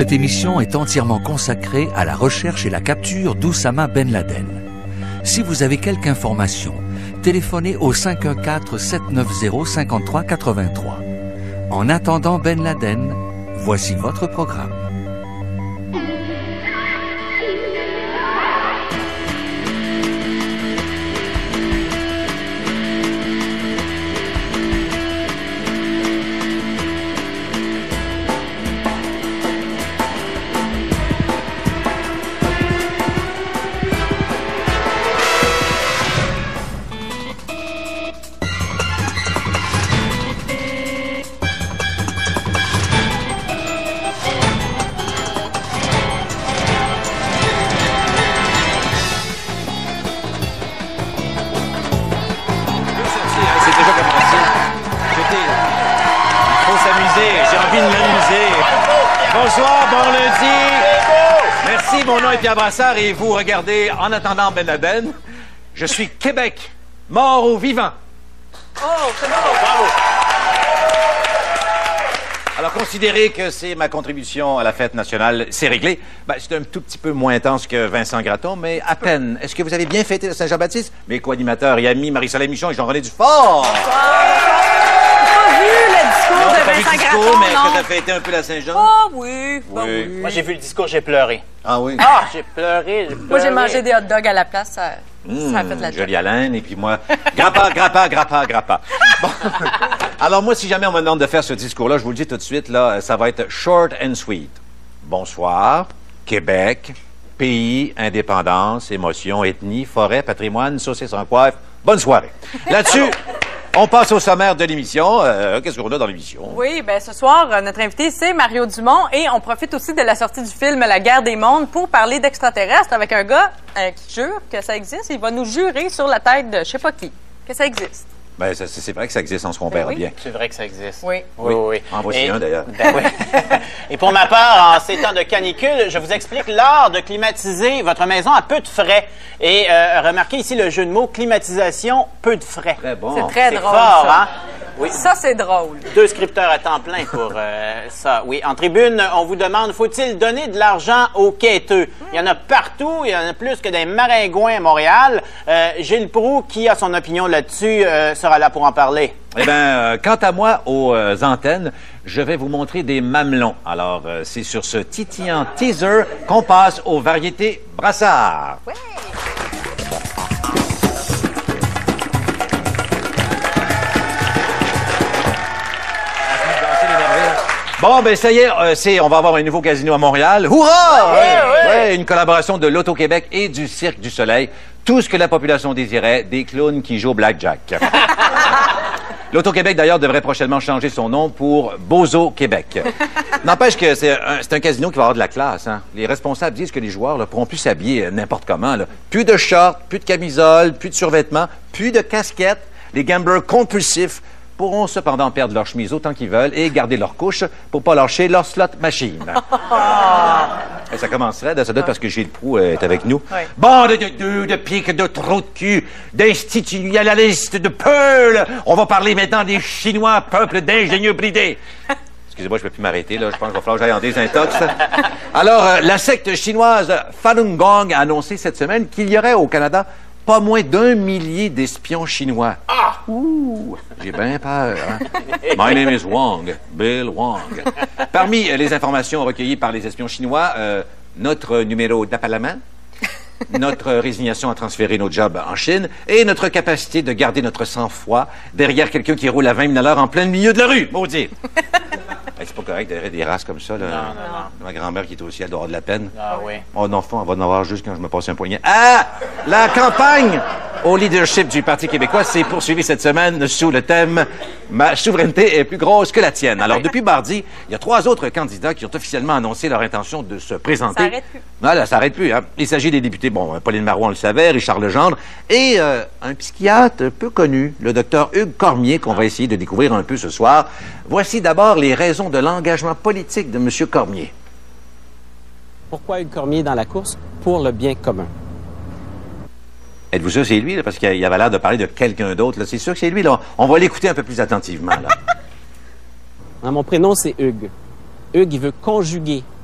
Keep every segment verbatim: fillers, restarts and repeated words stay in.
Cette émission est entièrement consacrée à la recherche et la capture d'Oussama Ben Laden. Si vous avez quelque information, téléphonez au cinq un quatre, sept neuf zéro, cinq trois huit trois. En attendant Ben Laden, voici votre programme. Pierre Brassard et vous regardez En attendant Ben Laden. Je suis Québec, mort ou vivant. Oh, c'est bon, bravo. Alors, considérez que c'est ma contribution à la fête nationale, c'est réglé. Ben, c'est un tout petit peu moins intense que Vincent Gratton, mais à peine. Est-ce que vous avez bien fêté le Saint-Jean-Baptiste? Mes co-animateurs et amis Marie-Soleil Michon et Jean-René Dufort. Non, t'as de pas vu Vincent le discours, Gratton, mais est-ce non. que t'as fêté un peu la Saint-Jean? Ah oui, bah Oui. oui. Moi, j'ai vu le discours, j'ai pleuré. Ah oui? Ah, j'ai pleuré, j'ai pleuré. Moi, j'ai mangé des hot dogs à la place, ça, Mmh, ça a fait de la jolie haleine, et puis moi, grappa, grappa, grappa, grappa. Bon. Alors moi, si jamais on me demande de faire ce discours-là, je vous le dis tout de suite, là, ça va être short and sweet. Bonsoir, Québec, pays, indépendance, émotion, ethnie, forêt, patrimoine, saucisse en coiffe. Bonne soirée. Là-dessus, on passe au sommaire de l'émission. Euh, Qu'est-ce qu'on a dans l'émission? Oui, bien, ce soir, euh, notre invité, c'est Mario Dumont et on profite aussi de la sortie du film La guerre des mondes pour parler d'extraterrestres avec un gars euh, qui jure que ça existe. Il va nous jurer sur la tête de je sais pas qui que ça existe. Ben, c'est vrai que ça existe, on se Ben compare oui. bien. C'est vrai que ça existe. Oui. Oui, oui, oui. En voici Et- un, d'ailleurs. Ben oui. Et pour ma part, en ces temps de canicule, je vous explique l'art de climatiser votre maison à peu de frais. Et euh, remarquez ici le jeu de mots climatisation, peu de frais. Très bon. C'est très C'est drôle. fort, ça. hein? Oui. Ça, c'est drôle. Deux scripteurs à temps plein pour euh, ça. Oui, en tribune, on vous demande, faut-il donner de l'argent aux quêteux? Il y en a partout, il y en a plus que des maringouins à Montréal. Euh, Gilles Proulx, qui a son opinion là-dessus, euh, sera là pour en parler. Eh bien, euh, quant à moi, aux euh, antennes, je vais vous montrer des mamelons. Alors, euh, c'est sur ce titillant teaser qu'on passe aux variétés Brassard. Ouais. Bon, ben ça y est, euh, c'est, on va avoir un nouveau casino à Montréal. Hourra! Ouais, ouais, une collaboration de l'Auto-Québec et du Cirque du Soleil. Tout ce que la population désirait, des clowns qui jouent au blackjack. L'Auto-Québec, d'ailleurs, devrait prochainement changer son nom pour Bozo Québec. N'empêche que c'est un, c'est un casino qui va avoir de la classe. Hein. Les responsables disent que les joueurs ne pourront plus s'habiller euh, n'importe comment. Là. Plus de shorts, plus de camisole, plus de survêtements, plus de casquettes. Les gamblers compulsifs pourront cependant perdre leur chemise autant qu'ils veulent et garder leur couche pour pas lâcher leur slot machine. Et ça commencerait, ça doit être parce que Gilles Proulx est avec nous. Oui. Bande de deux, de piques, de trous de cul, d'institutionnalistes, de peuls. On va parler maintenant des Chinois, peuple d'ingénieux bridés. Excusez-moi, je ne peux plus m'arrêter, là. Je pense qu'il va falloir que j'aille en désintox. Alors, euh, la secte chinoise Falun Gong a annoncé cette semaine qu'il y aurait au Canada pas moins d'un millier d'espions chinois. Ah! Ouh! J'ai bien peur, hein? My name is Wong, Bill Wong. Parmi euh, les informations recueillies par les espions chinois, euh, notre numéro d'appalement, notre résignation à transférer nos jobs en Chine et notre capacité de garder notre sang-froid derrière quelqu'un qui roule à vingt mille à l'heure en plein milieu de la rue, maudit. Hey, c'est pas correct derrière des races comme ça, là. Non, non, non. Ma grand-mère qui est au ciel doit avoir de la peine. Ah oui. Oh non, on va en avoir juste quand je me passe un poignet. Ah! La campagne au leadership du Parti québécois s'est poursuivie cette semaine sous le thème « Ma souveraineté est plus grosse que la tienne ». Alors, depuis mardi, il y a trois autres candidats qui ont officiellement annoncé leur intention de se présenter. Ça arrête plus. Ah, là, ça arrête plus, hein. Il s'agit des députés, bon, Pauline Marois, on le savait, Richard Legendre, et euh, un psychiatre peu connu, le docteur Hugues Cormier, qu'on va essayer de découvrir un peu ce soir. Voici d'abord les raisons de l'engagement politique de M. Cormier. Pourquoi Hugues Cormier dans la course? Pour le bien commun. Êtes-vous sûr que c'est lui, là? Parce qu'il avait l'air de parler de quelqu'un d'autre, là. C'est sûr que c'est lui, là. On va l'écouter un peu plus attentivement, là. Hein, mon prénom, c'est Hugues. Hugues, il veut conjuguer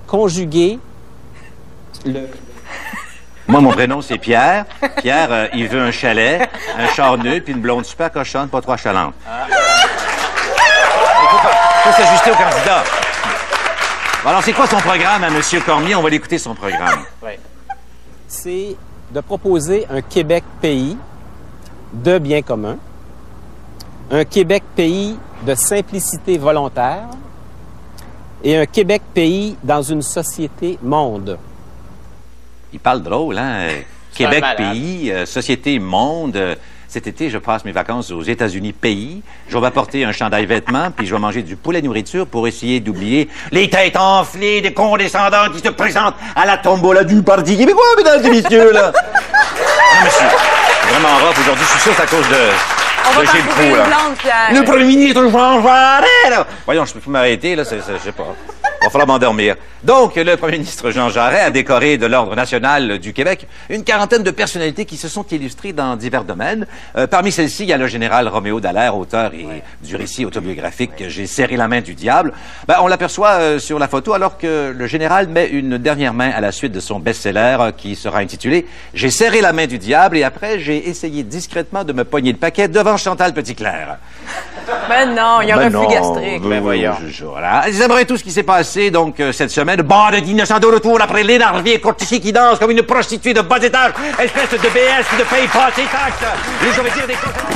conjuguer le... Moi, mon prénom, c'est Pierre. Pierre, euh, il veut un chalet, un char neuf, puis une blonde super cochonne, pas trop achalante. Ah. Il faut, pas, faut s'ajuster au candidat. Bon, alors, c'est quoi son programme à M. Cormier? On va l'écouter, son programme. Oui. C'est de proposer un Québec-pays de bien commun, un Québec-pays de simplicité volontaire et un Québec-pays dans une société monde. Il parle drôle, hein? Québec-pays, euh, société monde. Euh, cet été, je passe mes vacances aux États-Unis pays. Je vais apporter un chandail vêtements, puis je vais manger du poulet nourriture pour essayer d'oublier les têtes enflées des condescendants qui se présentent à la tombola du Parti québécois, mesdames et messieurs, là. Non, monsieur, c'est vraiment rough aujourd'hui. Je suis sûr que c'est à cause de... On va t'en trouver une blonde, Pierre. Le premier ministre Jean Jarret, là. Voyons, je peux plus m'arrêter, là, je sais pas. Il va falloir m'endormir. Donc, le premier ministre Jean Jarret a décoré de l'Ordre national du Québec une quarantaine de personnalités qui se sont illustrées dans divers domaines. Euh, parmi celles-ci, il y a le général Roméo Dallaire, auteur et ouais. du récit autobiographique ouais. J'ai serré la main du diable. Ben, on l'aperçoit euh, sur la photo alors que le général met une dernière main à la suite de son best-seller euh, qui sera intitulé J'ai serré la main du diable et après, j'ai essayé discrètement de me pogner le paquet devant Chantal Petitclerc. Ben non, il y a un ben reflux gastrique. Ben voyons. Voilà. Ils aimeraient tout ce qui s'est passé, donc, euh, cette semaine. Bande d'innocents de retour après l'énervé courtier qui danse comme une prostituée de bas étage. Espèce de B S qui ne paye pas ses taxes. Les je veux dire des cons...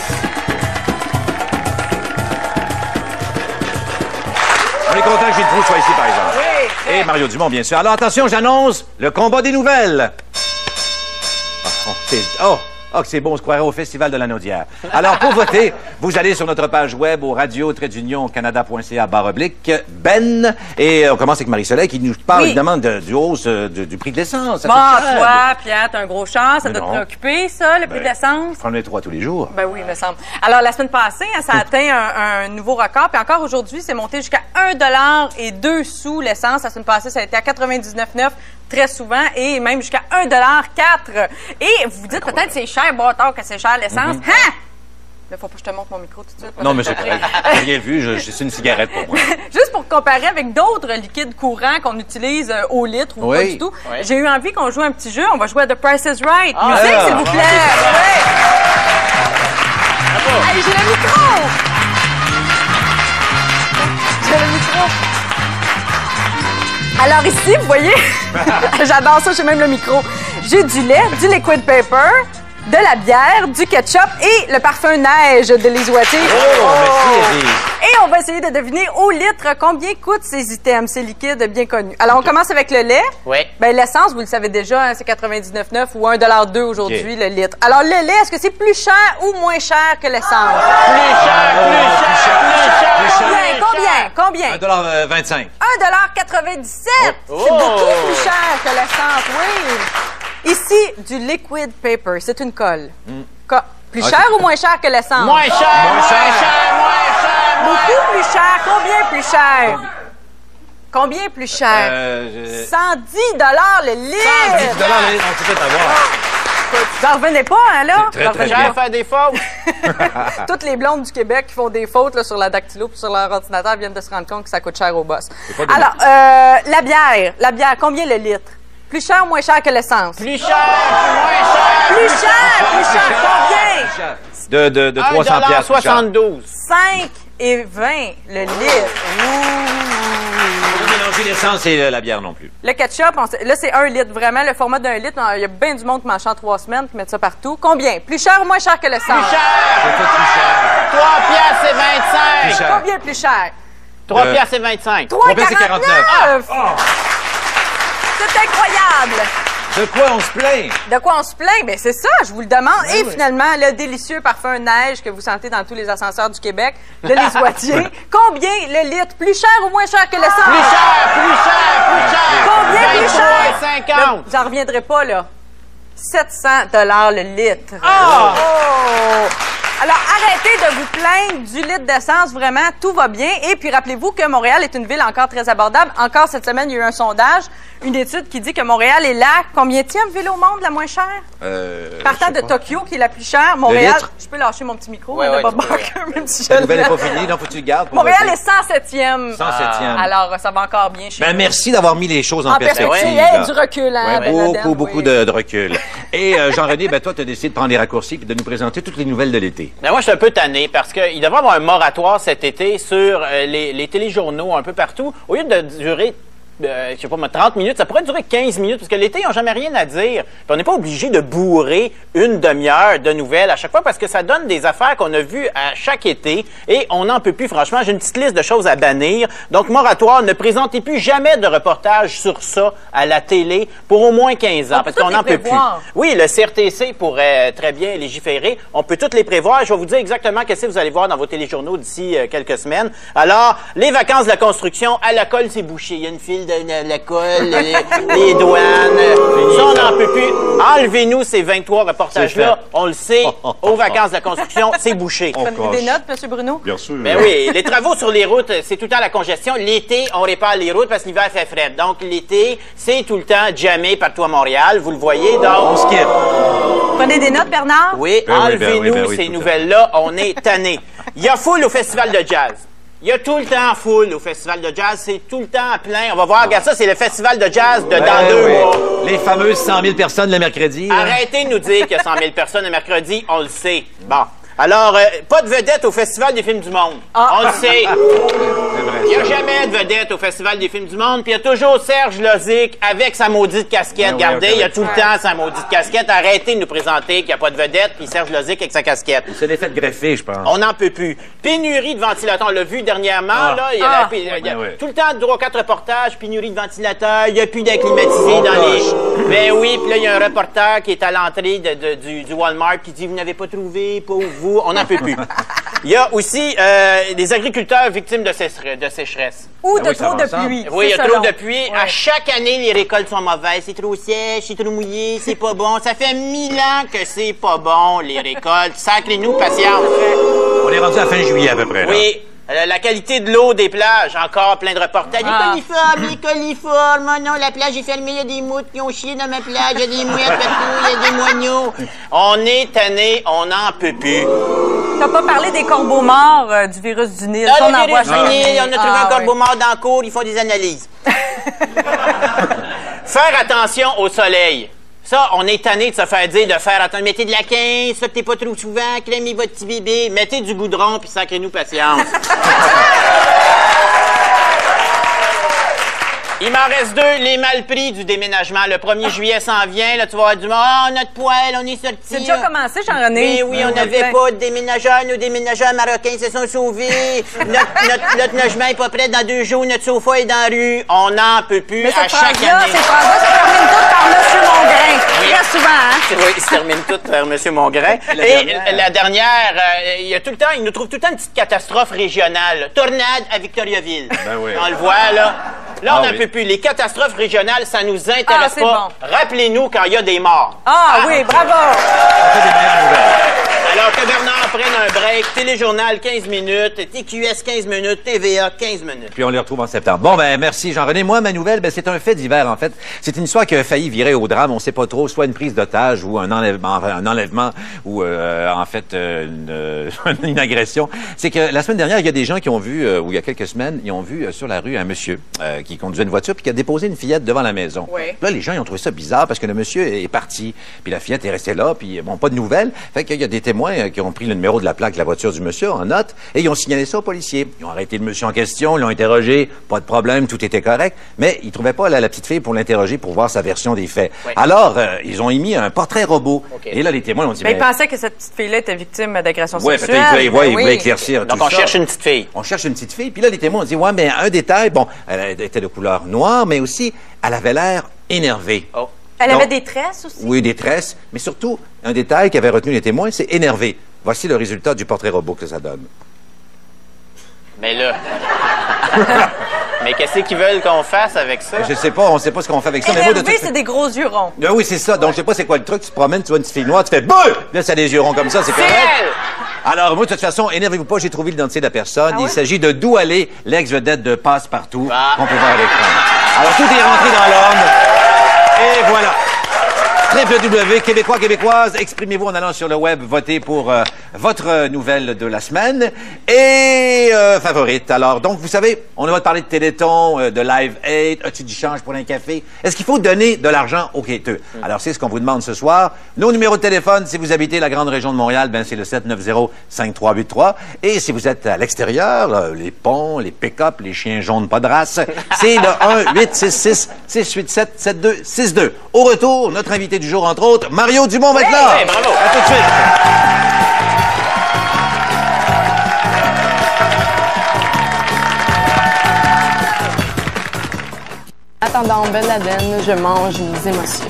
On est content que Gilles Proulx soit ici, par exemple. Oui. Et Mario Dumont, bien sûr. Alors, attention, j'annonce le combat des nouvelles. Oh, oh. Ah, oh, c'est bon, on se croirait au Festival de la Naudière. Alors, pour voter, vous allez sur notre page web au radio-canada.ca barre oblique Ben. Et on commence avec Marie-Soleil qui nous parle, oui. évidemment, de, du hausse euh, de, du prix de l'essence. Bon, toi, Pierre, t'as un gros chance. Ça doit te préoccuper, ça, le prix ben, de l'essence? Je prends les trois tous les jours. Ben oui, il me semble. Alors, la semaine passée, hein, ça a atteint un, un nouveau record. Puis encore aujourd'hui, c'est monté jusqu'à un dollar et deux sous l'essence. La semaine passée, ça a été à quatre-vingt-dix-neuf virgule neuf très souvent, et même jusqu'à un dollar quatre. Et vous vous dites peut-être c'est cher, bon, tant que c'est cher l'essence. Mm-hmm. Hein? Il faut pas que je te montre mon micro tout de suite. Non, mais c'est correct. J'ai rien vu, je, je, c'est une cigarette pour moi. Juste pour comparer avec d'autres liquides courants qu'on utilise euh, au litre ou oui. pas du tout, oui. j'ai eu envie qu'on joue un petit jeu. On va jouer à The Price is Right. Ah, musique, ah, s'il vous plaît. Ah, oui. Allez, j'ai le micro. J'ai le micro. Alors ici, vous voyez, j'adore ça, j'ai même le micro. J'ai du lait, du liquid paper, de la bière, du ketchup et le parfum neige de Lise Wattier. Oh, oh. Merci, et on va essayer de deviner au litre combien coûtent ces items, ces liquides bien connus. Alors, on commence avec le lait. Oui. Ben, l'essence, vous le savez déjà, hein, c'est quatre-vingt-dix-neuf virgule neuf ou un dollar deux aujourd'hui, okay. le litre. Alors, le lait, est-ce que c'est plus cher ou moins cher que l'essence? Plus cher, plus cher, plus cher. Combien, combien, combien? un dollar vingt-cinq. un dollar quatre-vingt-dix-sept. Oh. C'est beaucoup plus cher que l'essence, oui. Ici, du liquid paper, c'est une colle. Mm. Co plus ah, cher ou moins cher que l'essence? Moins cher, moins cher, moins cher, moins cher. Beaucoup plus cher. Combien plus cher? Combien plus cher? Euh, je... cent dix dollars le litre. cent dix dollars le litre, on peut peut-être avoir. Vous n'en revenez pas, hein, là? C'est très, très bien. Faire des fautes. Toutes les blondes du Québec qui font des fautes là, sur la dactylo et sur leur ordinateur viennent de se rendre compte que ça coûte cher au boss. Alors, euh, la bière. La bière, combien le litre? Plus cher ou moins cher que l'essence? Plus cher, moins cher. Plus cher, plus cher. Combien? De, de, de trois cents piastres. soixante-douze. cinq et vingt le litre. Ouh. Pas mélanger l'essence et la bière non plus. Le ketchup, on sait, là, c'est un litre. Vraiment, le format d'un litre, il y a bien du monde qui mange en trois semaines, qui met ça partout. Combien? Plus cher ou moins cher que l'essence? Plus cher. C'est tout plus cher. trois piastres et vingt-cinq. Plus cher. Combien plus cher? trois piastres et vingt-cinq. trois piastres et quarante-neuf. Ah. Oh. C'est incroyable! De quoi on se plaint? De quoi on se plaint? Bien, c'est ça, je vous le demande. Ben Et oui. finalement, le délicieux parfum neige que vous sentez dans tous les ascenseurs du Québec, de Lise Wattier. Combien le litre? Plus cher ou moins cher que l'essence? Plus cher, plus cher, plus cher. Combien plus cher? cinquante. J'en reviendrai pas, là. sept cents dollars le litre. Oh! oh! Alors, arrêtez de vous plaindre du litre d'essence. Vraiment, tout va bien. Et puis, rappelez-vous que Montréal est une ville encore très abordable. Encore cette semaine, il y a eu un sondage, une étude qui dit que Montréal est la combienième ville au monde la moins chère? Euh, Partant de pas. Tokyo, qui est la plus chère. Montréal, litre? je peux lâcher mon petit micro, Ouais, hein, de ouais, Bob tu peux, Barker, même si je La nouvelle l'aime. n'est pas finie, donc faut que tu le gardes. pour Montréal vas-y. est cent septième. cent septième. Alors, ça va encore bien chez Ben, nous. merci d'avoir mis les choses en, En perspective, perspective. hey, là. du recul, hein, Ouais, Ben beaucoup, Laden, beaucoup oui. de, de recul. Et euh, Jean-René, ben toi, tu as décidé de prendre les raccourcis et de nous présenter toutes les nouvelles de l'été. Ben moi, je suis un peu tanné parce qu'il devrait y avoir un moratoire cet été sur euh, les, les téléjournaux un peu partout. Au lieu de durer, euh, je sais pas moi, trente minutes, ça pourrait durer quinze minutes parce que l'été, ils n'ont jamais rien à dire. Puis on n'est pas obligé de bourrer une demi-heure de nouvelles à chaque fois parce que ça donne des affaires qu'on a vues à chaque été et on n'en peut plus. Franchement, j'ai une petite liste de choses à bannir. Donc, moratoire, ne présentez plus jamais de reportage sur ça à la télé pour au moins quinze ans On peut parce qu'on toutes n'en les peut plus. prévoir. Oui, le C R T C pourrait euh, très bien légiférer. On peut toutes les prévoir. Je vais vous dire exactement qu'est-ce que vous allez voir dans vos téléjournaux d'ici euh, quelques semaines. Alors, les vacances de la construction, à la colle, c'est bouché. Il y a une file de la, la colle, les, les douanes. Ça, on n'en peut plus. Enlevez-nous ces vingt-trois reportages-là. On le sait, aux vacances de la construction, c'est bouché. On Prenez des notes, M. Bruno? Bien sûr. Ben oui, les travaux sur les routes, c'est tout le temps la congestion. L'été, on répare les routes parce que l'hiver fait frais. Donc, l'été, c'est tout le temps jammé partout à Montréal. Vous le voyez, donc... On skip. Prenez des notes, Bernard? Oui, Ben oui, enlevez-nous ben oui, ben oui, ces tout à nouvelles-là. On est tannés. Il y a foule au festival de jazz. Il y a tout le temps foule au festival de jazz. C'est tout le temps plein. On va voir, regarde ça, c'est le festival de jazz de dans Ben deux oui. mois. Les fameuses cent mille personnes le mercredi. hein. Arrêtez de nous dire qu'il y a cent mille personnes le mercredi. On le sait. Bon. Alors, euh, pas de vedette au Festival des films du monde. Ah. On le sait. C'est vrai, Il n'y a ça. jamais de vedette au Festival des films du monde. Puis il y a toujours Serge Lozic avec sa maudite casquette. Ouais, ouais, Regardez, ok, il y a ouais. tout le temps sa maudite casquette. Arrêtez de nous présenter qu'il n'y a pas de vedette. Puis Serge Lozic avec sa casquette. Il s'est fait greffer, je pense. On n'en peut plus. Pénurie de ventilateurs. On l'a vu dernièrement. Ah. Là, il y a, Ah. la- il y a- il y a Ben ouais. tout le temps trois quatre reportages. Pénurie de ventilateurs. Il n'y a plus d'acclimatisés On dans coche. les... Ben oui, puis là, il y a un reporter qui est à l'entrée de, de- du, du Walmart qui dit « Vous n'avez pas trouvé, pauvre vous. » On n'en peut plus. Il y a aussi euh, des agriculteurs victimes de, sécher- de sécheresse. Ou Ah de oui, ça trop va de ensemble. pluie. Oui, il y a C'est trop selon. de pluie. À Ouais. chaque année, les récoltes sont mauvaises. C'est trop sèche, c'est trop mouillé, c'est pas bon. Ça fait mille ans que c'est pas bon, les récoltes. Sacrez-nous patience. On est rendu à fin juillet à peu près. Là. Oui. Euh, la qualité de l'eau des plages, encore plein de reportages. Les Ah. coliformes, les coliformes. Oh non, la plage est fermée, il y a des mouettes qui ont chié dans ma plage, il y a des mouettes partout, il y a des moineaux. On est tanné, on n'en peut plus. T'as pas parlé des corbeaux morts euh, du virus du Nil. Là, Ça, on en le voit virus chaque du Nil, année. on a trouvé Ah, un corbeau oui. mort dans le cours, ils font des analyses. Faire attention au soleil. Ça, on est tanné de se faire dire de faire attention. Mettez de la quinze, sortez pas trop souvent, crémez votre petit bébé, mettez du goudron, puis sacrez-nous patience. Il m'en reste deux, les mal pris du déménagement. Le premier juillet s'en vient, là, tu vas avoir du monde. Ah, notre poêle, on est sorti. C'est déjà là. commencé, Jean-René. Mais oui, on n'avait pas de déménageurs. Nos déménageurs marocains se sont sauvés. notre, notre, notre logement est pas prêt dans deux jours. Notre sofa est dans la rue. On n'en peut plus Mais à cette chaque phrase-là, année. cette phrase-là, ça termine tout par M. Mongrain. Oui. Très souvent, hein? Oui, il se termine tout vers M. Mongrain. La Et dernière. la dernière, euh, il y a tout le temps, il nous trouve tout le temps une petite catastrophe régionale. Tornade à Victoriaville. Ben oui. On le voit, là. Là, on Ah n'en oui. peut plus. Les catastrophes régionales, ça nous intéresse Ah, c'est pas. Rappelez-nous quand il y a des morts. Ah, oui, bravo. On fait des meilleures nouvelles. Alors que Bernard prenne un break, téléjournal quinze minutes, T Q S quinze minutes, T V A quinze minutes. Puis on les retrouve en septembre. Bon, ben merci Jean-René. Moi, ma nouvelle, ben, c'est un fait divers, en fait. C'est une histoire qui a failli virer au drame. On sait pas trop, soit une prise d'otage ou un enlèvement, enfin, un enlèvement ou euh, en fait euh, une, euh, une agression. C'est que la semaine dernière, il y a des gens qui ont vu, euh, ou il y a quelques semaines, ils ont vu euh, sur la rue un monsieur euh, qui conduisait une voiture puis qui a déposé une fillette devant la maison. Oui. Là, les gens, ils ont trouvé ça bizarre parce que le monsieur est parti, puis la fillette est restée là, puis bon, pas de nouvelles. Fait qu'il y a des témoins euh, qui ont pris le numéro de la plaque de la voiture du monsieur en note et ils ont signalé ça aux policiers. Ils ont arrêté le monsieur en question, ils l'ont interrogé, pas de problème, tout était correct, mais ils trouvaient pas la, la petite fille pour l'interroger pour voir sa version des faits. Oui. Alors, euh, ils ont émis un portrait robot. OK. Et là, les témoins ont dit... Mais il ben, pensait que cette petite fille-là était victime d'agression ouais, sexuelle. peut-être, il voulait, ouais, Ben il oui. voulait éclaircir Donc tout on ça. cherche une petite fille. On cherche une petite fille. Puis là, les témoins ont dit, ouais, mais un détail, bon, elle était de couleur noire, mais aussi, elle avait l'air énervée. Oh. Elle Donc- avait des tresses aussi. Oui, des tresses, mais surtout, un détail qui avait retenu les témoins, c'est énervé. Voici le résultat du portrait robot que ça donne. Mais là... Mais qu'est-ce qu'ils veulent qu'on fasse avec ça? Je sais pas, on sait pas ce qu'on fait avec ça, mais moi, de Énervé, toute c'est des gros yeux ronds. Ah oui, c'est ça. Donc, je sais pas c'est quoi le truc. Tu te promènes, tu vois une petite fille noire, tu fais « Beuh! » Là, ça a des yeux ronds comme ça, c'est C'est correct. elle! Alors, moi, de toute façon, énervez-vous pas, j'ai trouvé l'identité de la personne. Ah Il ouais? s'agit de Doualé, l'ex-vedette de Passe-Partout, Ah. qu'on peut voir à l'écran. Alors, tout est rentré dans l'ordre. Et voilà. w w w point québécois québécoises, exprimez-vous en allant sur le web, votez pour euh, votre nouvelle de la semaine et euh, favorite. Alors, donc, vous savez, on va te parler de Téléthon, euh, de Live Aid, as-tu du change pour un café? Est-ce qu'il faut donner de l'argent aux quêteux? Mm. Alors, c'est ce qu'on vous demande ce soir. Nos numéros de téléphone, si vous habitez la grande région de Montréal, ben c'est le sept neuf zéro, cinq trois huit trois. Et si vous êtes à l'extérieur, là, les ponts, les pick-up, les chiens jaunes pas de race, c'est le un huit six six, six huit sept, sept deux six deux. Au retour, notre invité du jour, entre autres, Mario Dumont va être là. Oui, bravo. À tout de suite. Attendant Ben Laden, je mange mes émotions.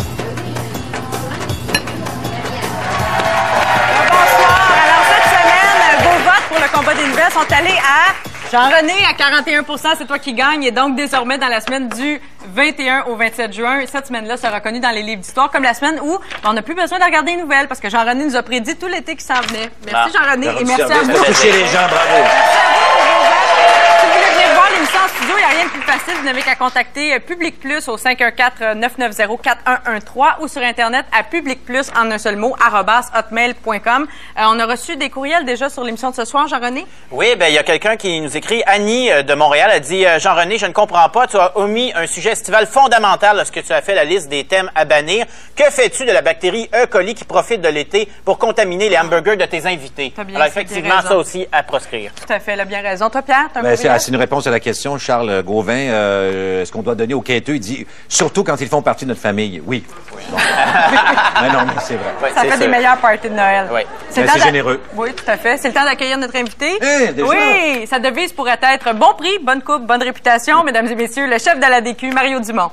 Bonsoir. Alors, cette semaine, vos votes pour le combat des nouvelles sont allés à Jean-René à quarante et un pour cent, c'est toi qui gagne. Et donc, désormais, dans la semaine du vingt et un au vingt-sept juin, cette semaine-là sera connue dans les livres d'histoire comme la semaine où on n'a plus besoin de regarder les nouvelles parce que Jean-René nous a prédit tout l'été qui s'en venait. Merci, Ah, Jean-René, et Du merci à service, vous. toucher les gens, bravo. Si vous voulez venir voir l'émission en studio, il n'y a rien de plus facile. Vous n'avez qu'à contacter euh, Public Plus au cinq un quatre, neuf neuf zéro, quatre un un trois ou sur Internet à publicplus en un seul mot, arobase hotmail point com. Euh, on a reçu des courriels déjà sur l'émission de ce soir, Jean-René? Oui, ben il y a quelqu'un qui nous écrit, Annie euh, de Montréal, a dit euh, Jean-René, je ne comprends pas, tu as omis un sujet estival fondamental lorsque tu as fait la liste des thèmes à bannir. Que fais-tu de la bactérie E. coli qui profite de l'été pour contaminer les hamburgers de tes invités? T'as bien- Alors t'as bien effectivement, raison. ça aussi à proscrire. Tout à fait, elle a bien raison. Toi, Pierre, t'as un Ben, c'est courriel? c'est une réponse à la question. Charles Gauvin, euh, est-ce qu'on doit donner aux quêteux? Il dit, surtout quand ils font partie de notre famille. Oui. Bon. Mais non, mais c'est vrai. Oui, Ça c'est fait des sûr. meilleurs parties de Noël. Oui. Ben, le temps c'est d'a- généreux. Oui, tout à fait. C'est le temps d'accueillir notre invité. Eh, déjà? Oui, sa devise pourrait être bon prix, bonne coupe, bonne réputation. Mesdames et messieurs, le chef de la D Q, Mario Dumont.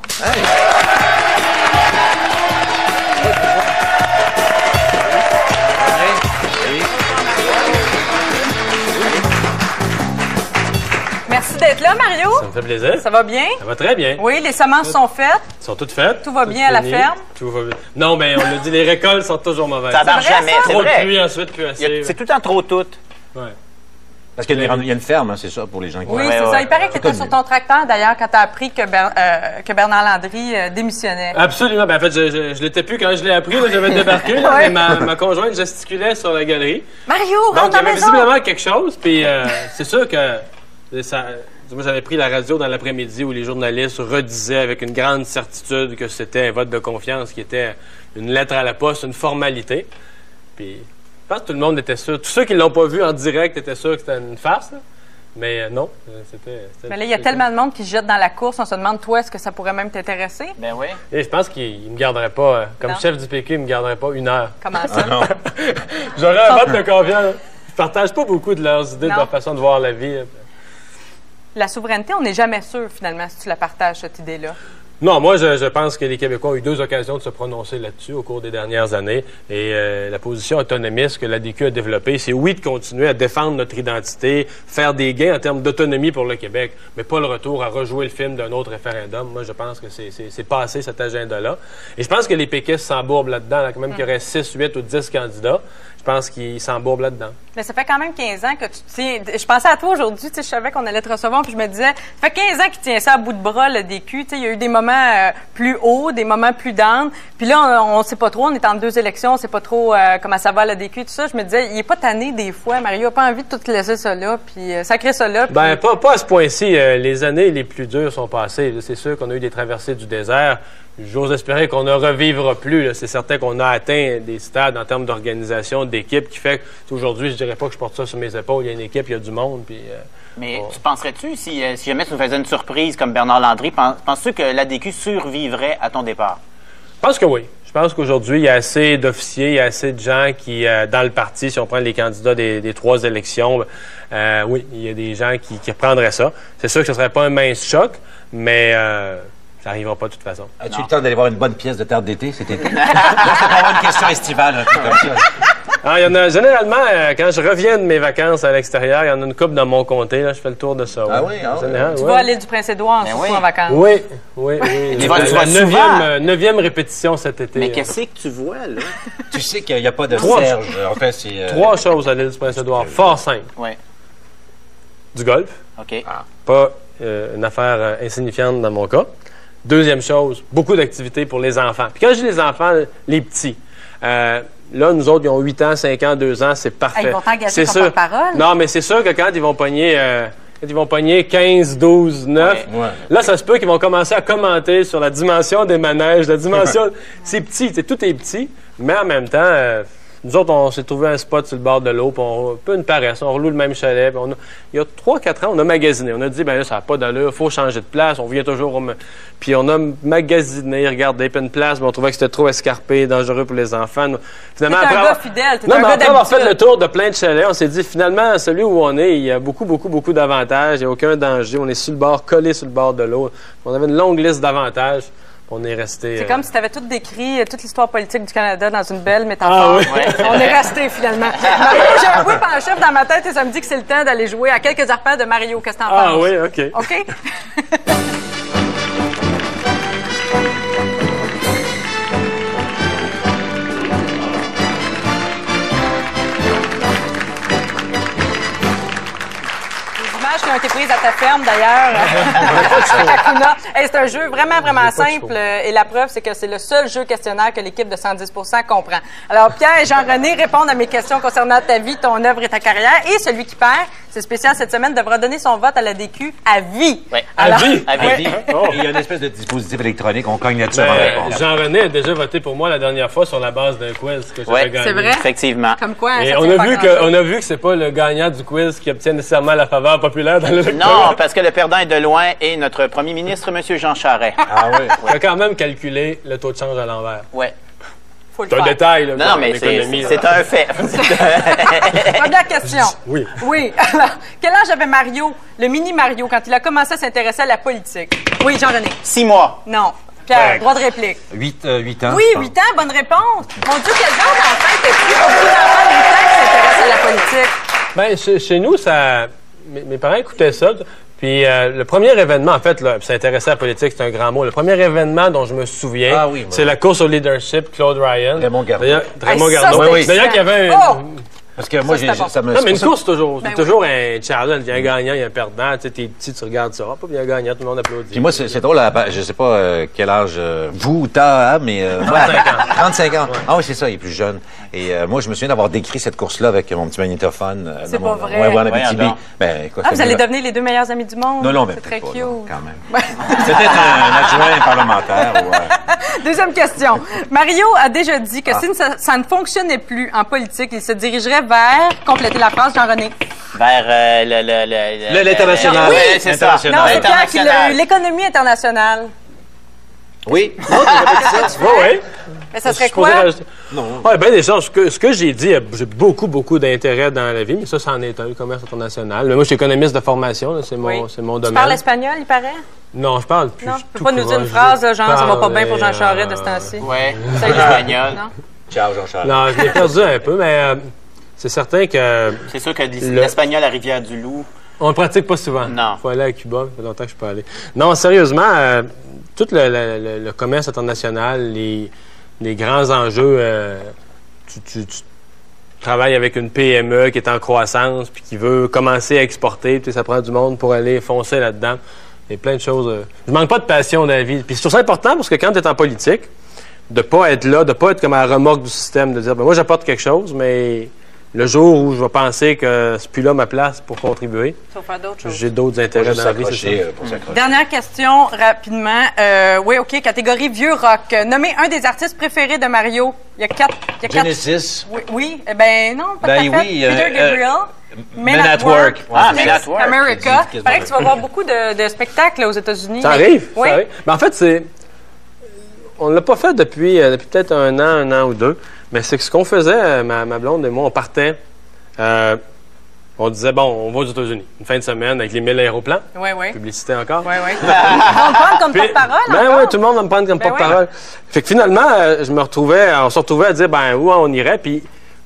Merci d'être là, Mario. Ça me fait plaisir. Ça va bien? Ça va très bien. Oui, les semences sont faites. Elles sont toutes faites. Tout va bien à la fini. ferme? Tout va bien. Non, mais on l'a dit, les récoltes sont toujours mauvaises. Ça marche vrai, jamais, ça? c'est Trop de vrai. pluie ensuite, plus Il y assez. a- C'est tout le temps trop tout. Ouais. Parce qu'il y a une- il y a une ferme, hein, c'est ça, pour les gens qui... Oui, Ouais, c'est ouais. ça. Il paraît que tu étais Connu. sur ton tracteur, d'ailleurs, quand tu as appris que, Ber- euh, que Bernard Landry euh, démissionnait. Absolument. Ben, en fait, je, je, je l'étais plus quand je l'ai appris. là, J'avais débarqué. là, Ouais. Mais ma, ma conjointe gesticulait sur la galerie. Mario, Donc, rentre il y dans la avait maison! visiblement quelque chose. Puis, euh, c'est sûr que ça. Moi, j'avais pris la radio dans l'après-midi où les journalistes redisaient avec une grande certitude que c'était un vote de confiance qui était une lettre à la poste, une formalité. Puis, je pense que tout le monde était sûr. Tous ceux qui l'ont pas vu en direct étaient sûrs que c'était une farce. là. Mais euh, non, euh, c'était... c'était- Mais là, il y a tellement de monde qui se jette dans la course. On se demande, toi, est-ce que ça pourrait même t'intéresser? Ben oui. Et je pense qu'il il me garderait pas, euh, comme Non. chef du P Q, il me garderait pas une heure. Comment ça? J'aurais un vote de confiance. Je partage pas beaucoup de leurs idées, de Non. leur façon de voir la vie. La souveraineté, on n'est jamais sûr, finalement, si tu la partages, cette idée-là. Non, moi, je, je pense que les Québécois ont eu deux occasions de se prononcer là-dessus au cours des dernières années. Et euh, la position autonomiste que l'A D Q a développée, c'est oui de continuer à défendre notre identité, faire des gains en termes d'autonomie pour le Québec, mais pas le retour à rejouer le film d'un autre référendum. Moi, je pense que c'est, c'est, c'est passé, cet agenda-là. Et je pense que les péquistes s'embourbent là-dedans, là, quand même qu'il y aurait six, huit ou dix candidats. Je pense qu'ils s'embourbent là-dedans. Mais ça fait quand même quinze ans que tu tiens... Je pensais à toi aujourd'hui, tu sais, je savais qu'on allait te recevoir, puis je me disais, ça fait quinze ans qu'il tient ça à bout de bras, le D Q. Tu sais, il y a eu des moments euh, plus hauts, des moments plus down. Puis là, on ne sait pas trop, on est en deux élections, on sait pas trop euh, comment ça va, le D Q, tout ça. Je me disais, il est pas tanné des fois, Mario a pas envie de tout laisser ça là, puis euh, sacrer ça là. Puis... Ben, pas, pas à ce point-ci. Euh, les années les plus dures sont passées. C'est sûr qu'on a eu des traversées du désert. J'ose espérer qu'on ne revivra plus. là. C'est certain qu'on a atteint des stades en termes d'organisation, d'équipe, qui fait qu'aujourd'hui, je dirais pas que je porte ça sur mes épaules. Il y a une équipe, il y a du monde. Puis, euh, Mais on- tu penserais-tu, si, euh, si jamais tu nous faisais une surprise comme Bernard Landry, pen- penses-tu que l'A D Q survivrait à ton départ? Je pense que oui. Je pense qu'aujourd'hui, il y a assez d'officiers, il y a assez de gens qui, euh, dans le parti, si on prend les candidats des, des trois élections, euh, oui, il y a des gens qui, qui reprendraient ça. C'est sûr que ce ne serait pas un mince choc, mais euh, ça n'arrivera pas de toute façon. As-tu eu le temps d'aller voir une bonne pièce de terre d'été cet été? Là, c'est pour avoir une question estivale, un peu comme ça. Ah, il y en a, généralement, euh, quand je reviens de mes vacances à l'extérieur, il y en a une couple dans mon comté. Là, je fais le tour de ça. Ah oui, ah En général, Tu ouais. vas à l'île du Prince-Édouard Ben surtout oui. en vacances. Oui, oui, oui. Tu vas- tu la vas neuvième, souvent. euh, neuvième répétition cet été. Mais euh. qu'est-ce que tu vois, là? Tu sais qu'il n'y a pas de Trois. Serge. En fait, c'est... euh, Trois choses à l'île du Prince-Édouard. Fort simple. Oui. Du golf. OK. Pas euh, une affaire euh, insignifiante dans mon cas. Deuxième chose, beaucoup d'activités pour les enfants. Puis quand je dis les enfants, les petits, euh, là, nous autres, ils ont huit ans, cinq ans, deux ans, c'est parfait. Ah, ils vont t'engager C'est comme sûr. porte-parole? Non, mais c'est sûr que quand ils vont pogner... euh, quand ils vont pogner quinze, douze, neuf, Ouais. Ouais. là, ça se peut qu'ils vont commencer à commenter sur la dimension des manèges, la dimension... c'est petit, c'est tout est petit, mais en même temps... euh, nous autres, on s'est trouvé un spot sur le bord de l'eau, puis on un peu une paresse. On reloue le même chalet. Puis on a, il y a trois quatre ans, on a magasiné. On a dit, ben là, ça n'a pas d'allure, il faut changer de place. On vient toujours au... Puis on a magasiné, regardé, puis une place, mais on trouvait que c'était trop escarpé, dangereux pour les enfants. Nous, finalement, T'es un après gars avoir- fidèle, t'es non, un mais gars après avoir fait d'habitude. le tour de plein de chalets, on s'est dit, finalement, celui où on est, il y a beaucoup, beaucoup, beaucoup d'avantages. Il n'y a aucun danger. On est sur le bord, collé sur le bord de l'eau. On avait une longue liste d'avantages. On est resté... C'est euh, comme si tu avais tout décrit, euh, toute l'histoire politique du Canada dans une belle Ah métaphore. oui. On est resté finalement. Mario, j'ai un whip en chef dans ma tête et ça me dit que c'est le temps d'aller jouer à quelques arpents de Mario. Qu'est-ce que t'en Ah penses? oui, OK. OK? Les images qui ont été prises à ta ferme, d'ailleurs, à Kuna. Hey, c'est un jeu vraiment, vraiment simple. euh, Et la preuve, c'est que c'est le seul jeu questionnaire que l'équipe de cent dix pour cent comprend. Alors, Pierre et Jean-René répondent à mes questions concernant ta vie, ton œuvre et ta carrière. Et celui qui perd, c'est spécial cette semaine, devra donner son vote à la D Q à vie. Ouais. Alors- À vie? À à vie. vie. Oh. Et il y a une espèce de dispositif électronique. On cogne là-dessus avant de Ben, répondre. Jean-René a déjà voté pour moi la dernière fois sur la base d'un quiz que j'avais Ouais. gagné. C'est vrai? Effectivement. Comme quoi, Et ça on tient a, pas vu grand-chose. que, on a vu que c'est pas le gagnant du quiz qui obtient nécessairement la faveur populaire dans l'électorat. Non, parce que le perdant est de loin et notre premier ministre, M. Jean Charest. Ah oui. On a quand même calculé le taux de change à l'envers. Ouais. Faut le C'est un faire. détail, là, Non, pour non, mais c'est l'économie, là. c'est un fait. Première question. Oui. Oui. Alors, quel âge avait Mario, le mini Mario, quand il a commencé à s'intéresser à la politique? Oui, Jean-René. Six mois. Non. Pierre, Ouais. droit de réplique. Huit, euh, huit ans. Oui, je pense. huit ans, bonne réponse. Mon Dieu, quel genre d'enfant était-tu? Il y a beaucoup d'enfants de huit ans qui s'intéressent à la politique. Ben, chez, chez nous, ça, mes, mes parents écoutaient ça. Puis euh, le premier événement, en fait, là, s'intéresser à la politique, c'est un grand mot. Le premier événement dont je me souviens, Ah oui, moi. c'est la course au leadership, Claude Ryan. Raymond Garneau. D'ailleurs, Raymond Hey, ça, Garneau. c'était Oui, oui. D'ailleurs, qu'il y avait un... Oh! Parce que moi, Ça, j'ai, c'était bon. ça me... Non, mais une c'est pour ça- course, toujours. Ben C'est toujours un challenge. Il y a un gagnant, il y a un perdant. Tu sais, t'es petit, tu regardes ça. Hop, il y a un gagnant, tout le monde applaudit. Puis moi, c'est, c'est drôle, à- je sais pas euh, quel âge euh, vous ou t'as, hein, mais... Euh, moi, trente-cinq ans. trente-cinq ans. Ah oui, c'est ça, il est plus jeune. Et euh, moi, je me souviens d'avoir décrit cette course-là avec mon petit magnétophone. euh, C'est dans mon- pas vrai. Ouais, ouais, en Voyons Abitibi. donc. Ben, écoute, Ah, vous c'est allez bien- devenir les deux meilleurs amis du monde. Non, non, mais c'est très peut-être cute. pas, non, quand même. C'est peut-être un, un adjoint parlementaire. Ou, euh, Deuxième question. Mario a déjà dit Ah. que si ça, ça ne fonctionnait plus en politique, il se dirigerait vers, complétez la phrase, Jean-René. Vers euh, le, le, le, Le- l'international. Oui, Oui, c'est ça. international. Non, c'est Pierre qui l'a eu. L'international. L'économie internationale. Oui. Non, t'as jamais dit ça. Oui, oui. Mais ça Je serait suis supposé quoi? rajouter- Ouais, ben des choses. Ce que, ce que j'ai dit, euh, j'ai beaucoup, beaucoup d'intérêt dans la vie, mais ça, c'en est un, le commerce international. Mais moi, je suis économiste de formation, là, c'est mon, Oui. c'est mon Tu domaine. parles espagnol, il paraît? Non, je parle plus. Non, je tu suis peux tout pas nous dire une croche, phrase, je là, genre, ça va pas bien pour Jean parle, Charest de euh, ce temps-ci. Ouais. Ça y est. Espagnol. Non? Ciao, Jean-Charles. Non, je l'ai perdu un peu, mais euh, c'est certain que C'est sûr que l'is- Le- l'espagnol à Rivière-du-Loup. on le pratique pas souvent. Non. Faut aller à Cuba, ça fait longtemps que je suis pas allé. Non, sérieusement, euh, tout le, le- le- le commerce international, les, les grands enjeux, euh, tu, tu- tu travailles avec une P M E qui est en croissance puis qui veut commencer à exporter, puis ça prend du monde pour aller foncer là-dedans. Il y a plein de choses. euh, Je manque pas de passion dans la vie. Puis je trouve ça important parce que quand tu es en politique, de pas être là, de pas être comme à la remorque du système, de dire, ben moi j'apporte quelque chose, mais le jour où je vais penser que c'est plus là ma place pour contribuer, Tu vas faire d'autres choses. j'ai d'autres Faut intérêts juste dans la vie, c'est ça. s'accrocher, euh, pour s'accrocher. Dernière question, rapidement. Euh, oui, OK, catégorie vieux rock. Euh, Nommez un des artistes préférés de Mario. Il y a quatre... Il y a quatre... Genesis. Oui, oui, eh ben non, pas Ben tout à fait. oui, euh, Peter euh, Gabriel. Men at Work. Ah, Six Men at Work. America. J'ai dit Il paraît que tu vas voir beaucoup de, de spectacles là, aux États-Unis. Ça mais- arrive, Oui. ça arrive. Mais en fait, c'est. On l'a pas fait depuis, euh, depuis peut-être un an, un an ou deux. Mais c'est que ce qu'on faisait, euh, ma, ma blonde et moi, on partait. euh, on disait, bon, on va aux États-Unis. Une fin de semaine avec les mille aéroplans. Oui, oui. Publicité encore. Oui, oui. On va me prendre comme Puis- porte-parole Ben encore? oui, tout le monde va me prendre comme Ben porte-parole. Fait que finalement, euh, je me retrouvais, on se retrouvait à dire, ben, où on irait. Puis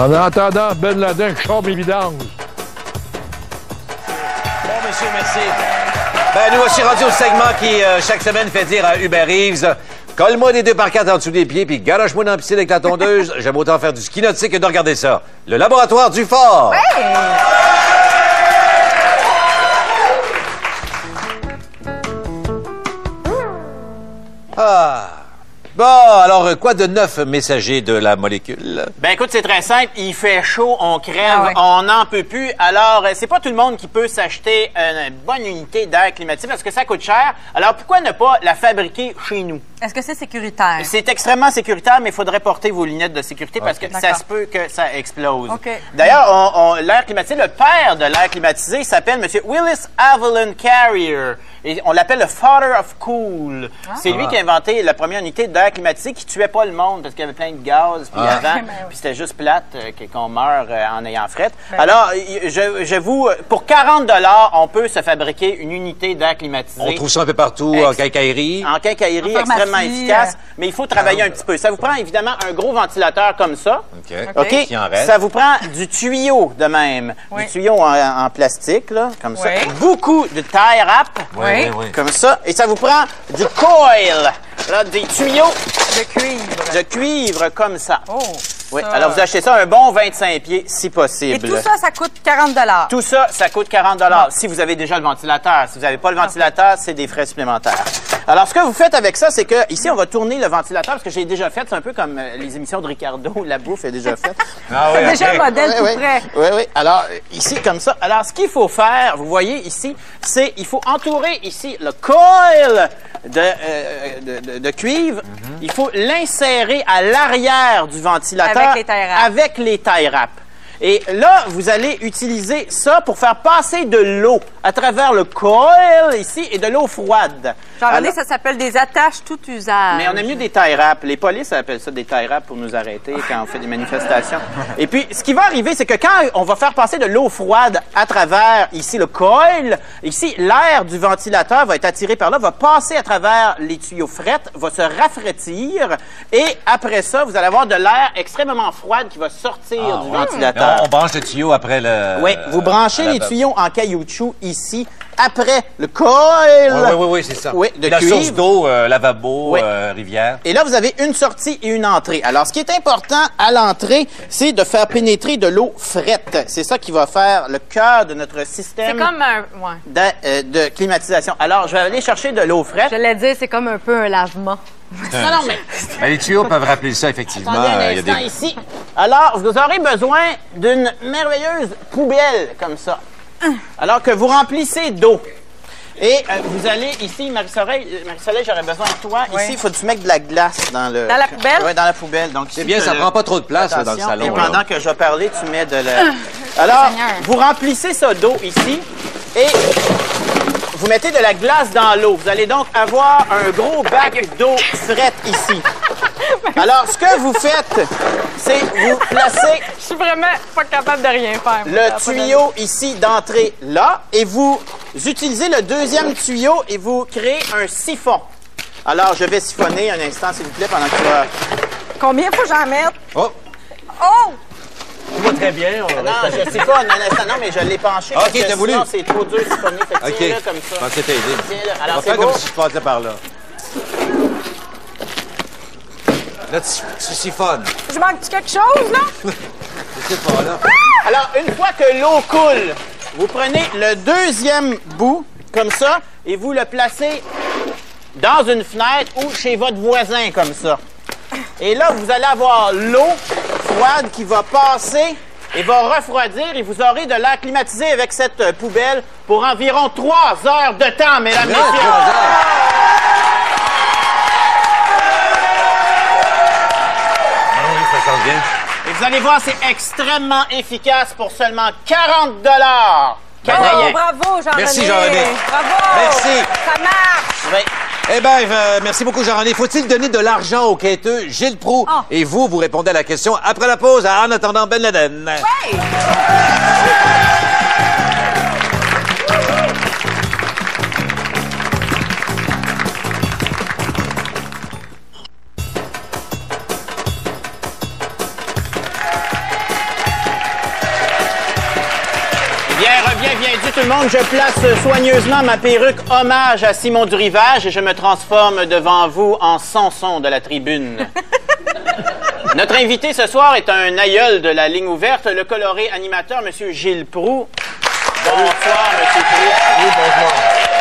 En attendant, Ben Laden, je sors mes vidanges. Bon, monsieur, merci. Ben, nous voici rendus au segment qui, euh, chaque semaine, fait dire à Hubert Reeves, colle-moi des deux par quatre en dessous des pieds, puis garage-moi dans la piscine avec la tondeuse. J'aime autant faire du ski nautique que de regarder ça. Le laboratoire du fort. Ouais. Ah. Bon, alors, quoi de neuf, messager de la molécule? Ben écoute, c'est très simple. Il fait chaud, on crève, Ah ouais. on n'en peut plus. Alors, euh, c'est pas tout le monde qui peut s'acheter une bonne unité d'air climatisé parce que ça coûte cher. Alors, pourquoi ne pas la fabriquer chez nous? Est-ce que c'est sécuritaire? C'est extrêmement sécuritaire, mais il faudrait porter vos lunettes de sécurité parce que ça D'accord. se peut que ça explose. OK. D'ailleurs, on- on- l'air climatisé, le père de l'air climatisé, il s'appelle M. Willis Avalon Carrier. Et on l'appelle le Father of Cool. C'est lui qui a inventé la première unité d'air climatisé qui tuait pas le monde parce qu'il y avait plein de gaz puis Ah. avant, Ben oui. puis c'était juste plate euh, que- qu'on meurt euh, en ayant fret. Ben Alors, y- je, je vous, pour quarante dollars, on peut se fabriquer une unité d'air climatisé. On trouve ça un peu partout, Ex- en quincaillerie. En quincaillerie, En pharmacie, extrêmement efficace, euh. mais il faut travailler un petit peu. Ça vous prend évidemment un gros ventilateur comme ça. OK. OK? S'il en reste. Ça vous prend du tuyau de même. Oui. Du tuyau en, en plastique, là, comme ça. Oui. Beaucoup de tie wrap, Oui, Oui. oui, oui. comme ça. Et ça vous prend du coil, là, des tuyaux De cuivre. de cuivre comme ça. Oh. Oui. ça. Alors, vous achetez ça un bon vingt-cinq pieds, si Et possible. tout ça, ça coûte quarante dollars. Tout ça, ça coûte quarante dollars si vous avez déjà le ventilateur. Si vous n'avez pas le ventilateur, c'est des frais supplémentaires. Alors, ce que vous faites avec ça, c'est que ici, on va tourner le ventilateur parce que j'ai déjà fait. C'est un peu comme euh, les émissions de Ricardo, la bouffe est déjà faite. Ah oui, Déjà OK. un modèle Oui, tout oui. prêt. Oui, oui. Alors, euh, ici, comme ça. Alors, ce qu'il faut faire, vous voyez ici, c'est il faut entourer ici le coil de, euh, de, de- de cuivre. Il faut l'insérer à l'arrière du ventilateur Avec les tie wraps. avec les tie wraps. Et là, vous allez utiliser ça pour faire passer de l'eau à travers le coil ici et de l'eau froide. Jean-René, Alors- ça s'appelle des attaches tout usage. mais on aime mieux des tie wraps. Les polices appellent ça des tie wraps pour nous arrêter quand on fait des manifestations. Et puis, ce qui va arriver, c'est que quand on va faire passer de l'eau froide à travers ici le coil, ici, l'air du ventilateur va être attiré par là, va passer à travers les tuyaux frettes, va se rafraîchir, et après ça, vous allez avoir de l'air extrêmement froid qui va sortir du Mais ventilateur. on, on branche le tuyau après le... Oui, vous branchez à la- les tuyaux en caoutchouc ici, après le coil. Oui, oui, oui, oui, c'est ça. Oui, de la cuivre. source d'eau, euh, lavabo, Oui. euh, rivière. Et là, vous avez une sortie et une entrée. Alors, ce qui est important à l'entrée, c'est de faire pénétrer de l'eau frette. C'est ça qui va faire le cœur de notre C'est système comme un... Ouais. de, euh, de climatisation. Alors, je vais aller chercher de l'eau frette. J'allais dire, c'est comme un peu un lavement. Non, non, mais Ben, les tuyaux peuvent rappeler ça, effectivement. attendez un Euh, il y a instant des- ici. Alors, vous aurez besoin d'une merveilleuse poubelle comme ça. Alors que vous remplissez d'eau. Et euh, vous allez ici, Marie-Soleil, euh, Marie-Soleil, j'aurais besoin de toi. Oui. Ici, il faut que tu mettes de la glace dans le... Dans la poubelle? Oui, dans la poubelle. Donc, C'est bien, ça prend pas trop de place là, dans le salon. Et là. pendant que je vais parler, tu mets de la... Alors, Seigneur. vous remplissez ça d'eau ici et vous mettez de la glace dans l'eau. Vous allez donc avoir un gros bac d'eau frette ici. Alors, ce que vous faites, c'est vous placez Je suis vraiment pas capable de rien faire. moi. Ça a le pas tuyau ici d'entrée là et vous utilisez le deuxième tuyau et vous créez un siphon. Alors, je vais siphonner un instant, s'il vous plaît, pendant que tu vas... d'allure. Combien faut que j'en mette? Oh! Oh! Tout va très bien. on- Non, je siphonne un instant. Non, mais je l'ai penché. Ok, parce que t'as voulu. Sinon, c'est trop dur de siphonner. Fait que OK. tiens-le comme Je ça. pensais t'aider. Tiens-le. On Alors, va c'est faire beau. comme si je passais par là. Là, tu, tu siphonnes. Je manque-tu quelque chose, là? Je sais pas, là. Alors, une fois que l'eau coule, vous prenez le deuxième bout, comme ça, et vous le placez dans une fenêtre ou chez votre voisin, comme ça. Et là, vous allez avoir l'eau froide qui va passer et va refroidir, et vous aurez de l'air climatisé avec cette euh, poubelle pour environ trois heures de temps, mesdames et messieurs. Oui, ça sent bien. Et vous allez voir, c'est extrêmement efficace pour seulement quarante dollars. Oh, bravo, Jean-René. Merci, Jean-René. Bravo. Merci. Ça marche. Oui. Eh bien, euh, merci beaucoup, Jean-René. Faut-il donner de l'argent au quêteux Gilles Proulx? Oh. Et vous, vous répondez à la question après la pause. En attendant, Ben Laden. Hey! Bien, reviens, bienvenue tout le monde. Je place soigneusement ma perruque hommage à Simon du Rivage et je me transforme devant vous en Samson de la tribune. Notre invité ce soir est un aïeul de la ligne ouverte, le coloré animateur, M. Gilles Proulx. Bonsoir, M. Proulx. Oui, bonsoir.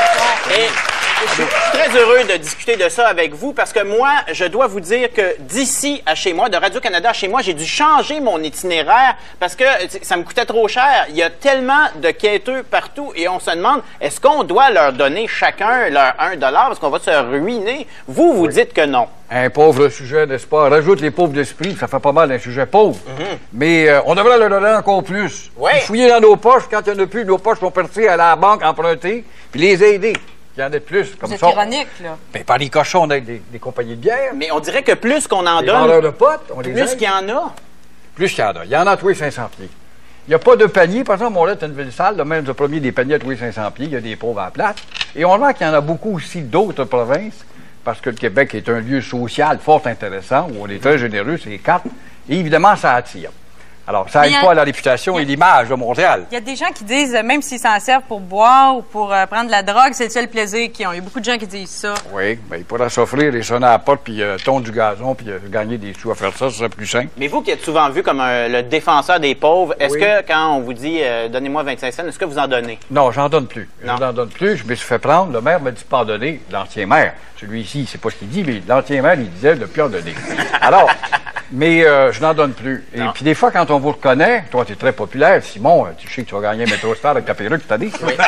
Et je suis très heureux de discuter de ça avec vous parce que moi, je dois vous dire que d'ici à chez moi, de Radio-Canada à chez moi, j'ai dû changer mon itinéraire parce que ça me coûtait trop cher. Il y a tellement de quêteux partout et on se demande, est-ce qu'on doit leur donner chacun leur un dollar parce qu'on va se ruiner? Vous, vous oui. dites que non. Un pauvre sujet, n'est-ce pas? Rajoute les pauvres d'esprit, ça fait pas mal d'un sujet pauvre. Mm-hmm. Mais euh, on devrait leur donner encore plus. Oui. Fouiller dans nos poches, quand il n'y en a plus, nos poches vont partir à la banque emprunter, puis les aider. Il y en a de plus, comme ça. C'est ironique, là. Ben, par les cochons, on aide des, des compagnies de bière. Mais on dirait que plus qu'on en les donne, vendeurs de potes, on les plus qu'il y en a. Plus qu'il y en a. Il y en a à tous les cinq cents pieds. Il n'y a pas de panier. Par exemple, on est une ville sale, là, même le premier des paniers à tous les cinq cents pieds, il y a des pauvres à la place. Et on voit qu'il y en a beaucoup aussi d'autres provinces, parce que le Québec est un lieu social fort intéressant, où on est très généreux, c'est quatre. Et évidemment, ça attire. Alors, ça n'aide pas à la réputation et l'image de Montréal. Il y a des gens qui disent, même s'ils s'en servent pour boire ou pour euh, prendre de la drogue, c'est le seul plaisir qu'ils ont. Il y a beaucoup de gens qui disent ça. Oui, bien, ils pourraient s'offrir et sonner à la porte, puis euh, tondre du gazon, puis euh, gagner des sous à faire ça, ce serait plus simple. Mais vous qui êtes souvent vu comme un, le défenseur des pauvres, est-ce oui. que quand on vous dit euh, « donnez-moi vingt-cinq cents », est-ce que vous en donnez? Non, j'en donne plus. Non. Je n'en donne plus. Je me suis fait prendre. Le maire m'a dit de pas en donner. L'ancien maire, celui-ci, c'est pas ce qu'il dit, mais l'ancien maire, il disait de ne plus en donner. Alors... Mais euh, je n'en donne plus. Et puis des fois, quand on vous reconnaît, toi, tu es très populaire, Simon, tu sais que tu vas gagner un métro star avec ta perruque, t'as dit. Oui.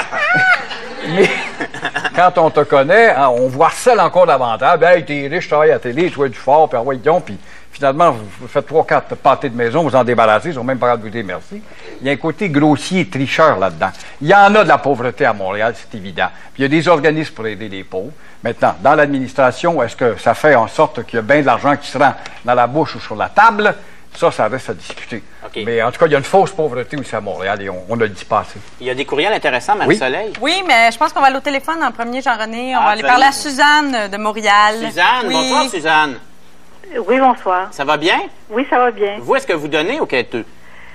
Mais quand on te connaît, hein, on vous harcèle encore davantage. Ben, hey, t'es riche, tu travailles à la télé, tu as du fort, puis envoie donc, puis finalement, vous, vous faites trois, quatre pâtés de maison, vous en débarrassez, ils sont même pas capables de vous dire merci. Il y a un côté grossier et tricheur là-dedans. Il y en a de la pauvreté à Montréal, c'est évident. Puis il y a des organismes pour aider les pauvres. Maintenant, dans l'administration, est-ce que ça fait en sorte qu'il y a bien de l'argent qui se rend dans la bouche ou sur la table? Ça, ça reste à discuter. Okay. Mais en tout cas, il y a une fausse pauvreté aussi à Montréal et on, on ne le dit pas assez. Il y a des courriels intéressants, Marie-Soleil. Oui. oui, mais je pense qu'on va aller au téléphone en premier, Jean-René. On ah, va aller parler à Suzanne de Montréal. Suzanne, oui. bonsoir, Suzanne. Oui, bonsoir. Ça va bien? Oui, ça va bien. Vous, est-ce que vous donnez au quêteux?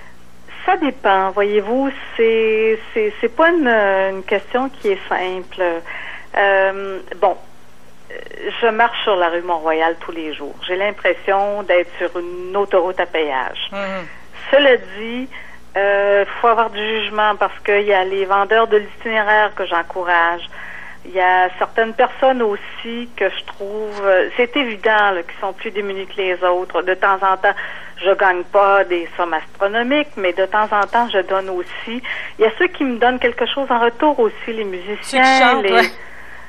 Ça dépend. Voyez-vous, c'est c'est c'est pas une, une question qui est simple. Euh, bon. Je marche sur la rue Mont-Royal tous les jours. J'ai l'impression d'être sur une autoroute à péage. Mm-hmm. Cela dit, il euh, faut avoir du jugement parce qu'il y a les vendeurs de l'itinéraire que j'encourage. Il y a certaines personnes aussi que je trouve... Euh, c'est évident là, qu'ils sont plus démunis que les autres. De temps en temps, je gagne pas des sommes astronomiques, mais de temps en temps, je donne aussi. Il y a ceux qui me donnent quelque chose en retour aussi, les musiciens, ceux qui chantent, les... Ouais.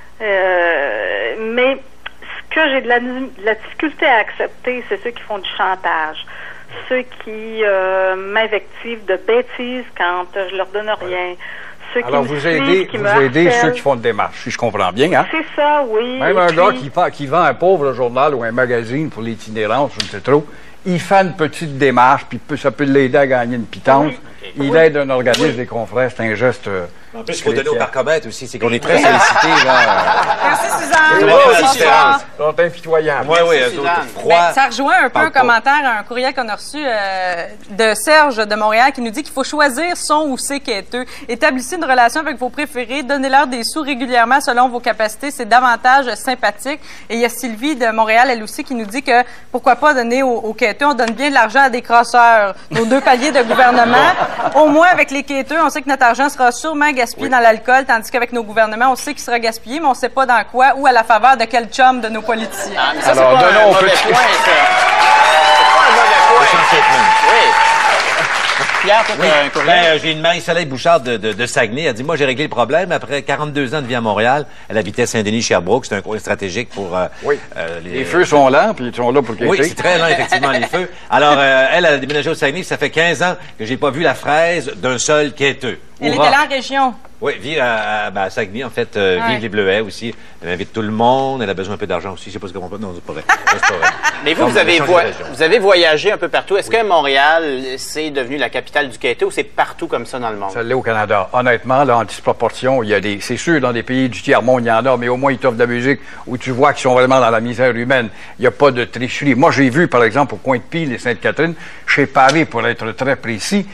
Euh, mais ce que j'ai de la, de la difficulté à accepter, c'est ceux qui font du chantage, ceux qui euh, m'invectivent de bêtises quand je leur donne rien. Ceux Alors, qui vous me aidez, qui vous me aidez harcèlent. ceux qui font de démarches, si je comprends bien, hein? C'est ça, oui. Même Et un puis... gars qui, fa- qui vend un pauvre journal ou un magazine pour l'itinérance, je ne sais trop, il fait une petite démarche, puis peut, ça peut l'aider à gagner une pitance. Oui. Il oui. aide un organisme oui. des confrères, c'est un geste. Euh, en plus, il faut donner au parcomètre aussi, c'est qu'on est très sollicités, là. Merci, Suzanne. Oui, Bonsoir. Bonsoir. Ils sont impitoyables. Oui, oui, Merci, eux autres, Suzanne. froid. Ben, ça rejoint un peu Parle un commentaire à un courriel qu'on a reçu euh, de Serge de Montréal qui nous dit qu'il faut choisir son ou ses quêteux. Établissez une relation avec vos préférés, donnez-leur des sous régulièrement selon vos capacités, c'est davantage sympathique. Et il y a Sylvie de Montréal, elle aussi, qui nous dit que pourquoi pas donner aux, aux quêteux, on donne bien de l'argent à des crosseurs, nos deux paliers de gouvernement. Au moins, avec les quêteux, on sait que notre argent sera sûrement gaspillé oui. dans l'alcool, tandis qu'avec nos gouvernements, on sait qu'il sera gaspillé, mais on ne sait pas dans quoi ou à la faveur de quel chum de nos politiciens. Ah, mais ça, Alors, c'est pas donnons un au mauvais petit... point, ça. C'est pas un mauvais point. Oui. Pierre, toi, Oui. t'as un courriel? Ben, euh, j'ai une Marie-Soleil Bouchard de, de, de Saguenay. Elle dit, moi, j'ai réglé le problème. Après quarante-deux ans de vie à Montréal, elle habitait Saint-Denis-Sherbrooke. C'est un coin stratégique pour... Euh, oui. Euh, les... les feux sont lents, puis ils sont là pour quêter. Oui, c'est très lent, effectivement, les feux. Alors, euh, elle, elle a déménagé au Saguenay, puis ça fait quinze ans que j'ai pas vu la fraise d'un seul quêteux. Elle Hourra. était là en région. Oui, vive à, à, ben, à Saguenay, en fait. Euh, Ouais. Vive les Bleuets aussi. Elle invite tout le monde. Elle a besoin un peu d'argent aussi. Je sais pas ce qu'on peut... Non, c'est pas vrai. C'est pas vrai. Mais vous, Donc, vous avez, on a changé vo- de région. vous avez voyagé un peu partout. Est-ce que Montréal, c'est devenu la capitale du quêteux ou c'est partout comme ça dans le monde? Ça l'est au Canada. Honnêtement, là, en disproportion, il y a des. C'est sûr, dans des pays du tiers-monde, il y en a, mais au moins, ils t'offrent de la musique où tu vois qu'ils sont vraiment dans la misère humaine. Il n'y a pas de tricherie. Moi, j'ai vu, par exemple, au coin de Pile et Sainte-Catherine, chez Paris, pour être très précis,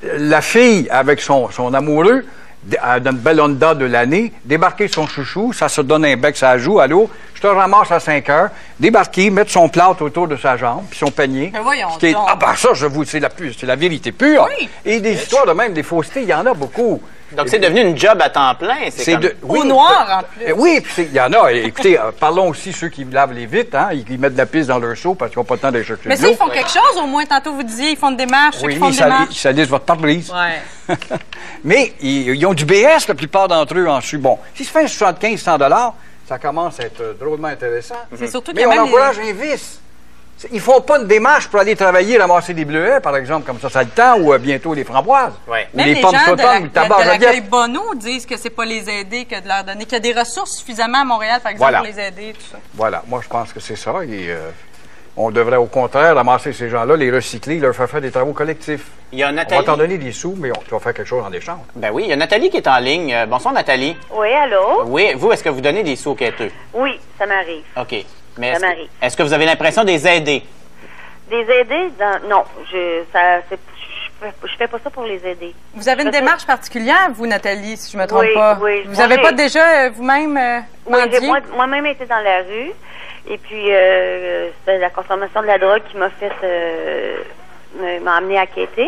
la fille avec son, son amoureux, dans une belle Honda de l'année, débarquer son chouchou, ça se donne un bec, ça joue, allô, je te ramasse à cinq heures, débarquer, mettre son plâtre autour de sa jambe, puis son panier. Mais voyons ce qui est, donc. ah ben ça, je vous, c'est la, pu- c'est la vérité pure. Oui. Et des histoires de même, des faussetés, il y en a beaucoup. Donc, c'est devenu une job à temps plein. C'est C'est comme... de- Au noir, en plus. Eh oui, puis c'est- il y en a. Écoutez, euh, parlons aussi ceux qui lavent les vitres, hein, ils, ils mettent de la pisse dans leur seau parce qu'ils n'ont pas le temps d'aller chercher Mais de ça, l'eau. ils font quelque chose, au moins. Tantôt, vous disiez, ils font des démarches. Ceux Oui, qui font ils des sali- démarches. ils salissent votre pare-brise. Ouais. Mais ils, ils ont du B S, la plupart d'entre eux, en su. Bon, si se fait un soixante-quinze cents dollars, ça commence à être euh, drôlement intéressant. C'est surtout qu'il Mais y a on même encourage les- un vice. C'est- Ils font pas une démarche pour aller travailler, ramasser des bleuets, par exemple, comme ça, ça a le temps, ou euh, bientôt les framboises. Ouais. Ou Même les les pommes gens de sautantes, la- ou le de tabac de à l'accueil baguette. Bono disent que c'est pas les aider que de leur donner, qu'il y a des ressources suffisamment à Montréal, par exemple, Voilà. pour les aider, tout ça. Voilà, moi je pense que c'est ça. Et, euh, on devrait au contraire ramasser ces gens-là, les recycler, leur faire faire des travaux collectifs. Il y a On va Nathalie. t'en donner des sous, mais on, tu vas faire quelque chose en échange. Ben oui, il y a Nathalie qui est en ligne. Euh, bonsoir, Nathalie. Oui, allô? Oui, vous, est-ce que vous donnez des sous aux quêteux? Oui, ça m'arrive. OK. Mais Ça est-ce que, m'arrive. est-ce que vous avez l'impression de les aider? Les aider? Dans... Non, je, ça, c'est, je, fais, je fais pas ça pour les aider. Vous avez une Je fais ça- démarche particulière, vous, Nathalie, si je me trompe Oui, pas. oui. Vous Moi, avez j'ai- pas déjà euh, vous-même euh, Oui, j'ai mendié? moi- moi-même été dans la rue. Et puis, euh, c'est la consommation de la drogue qui m'a fait euh, me- m'a amené à quêter.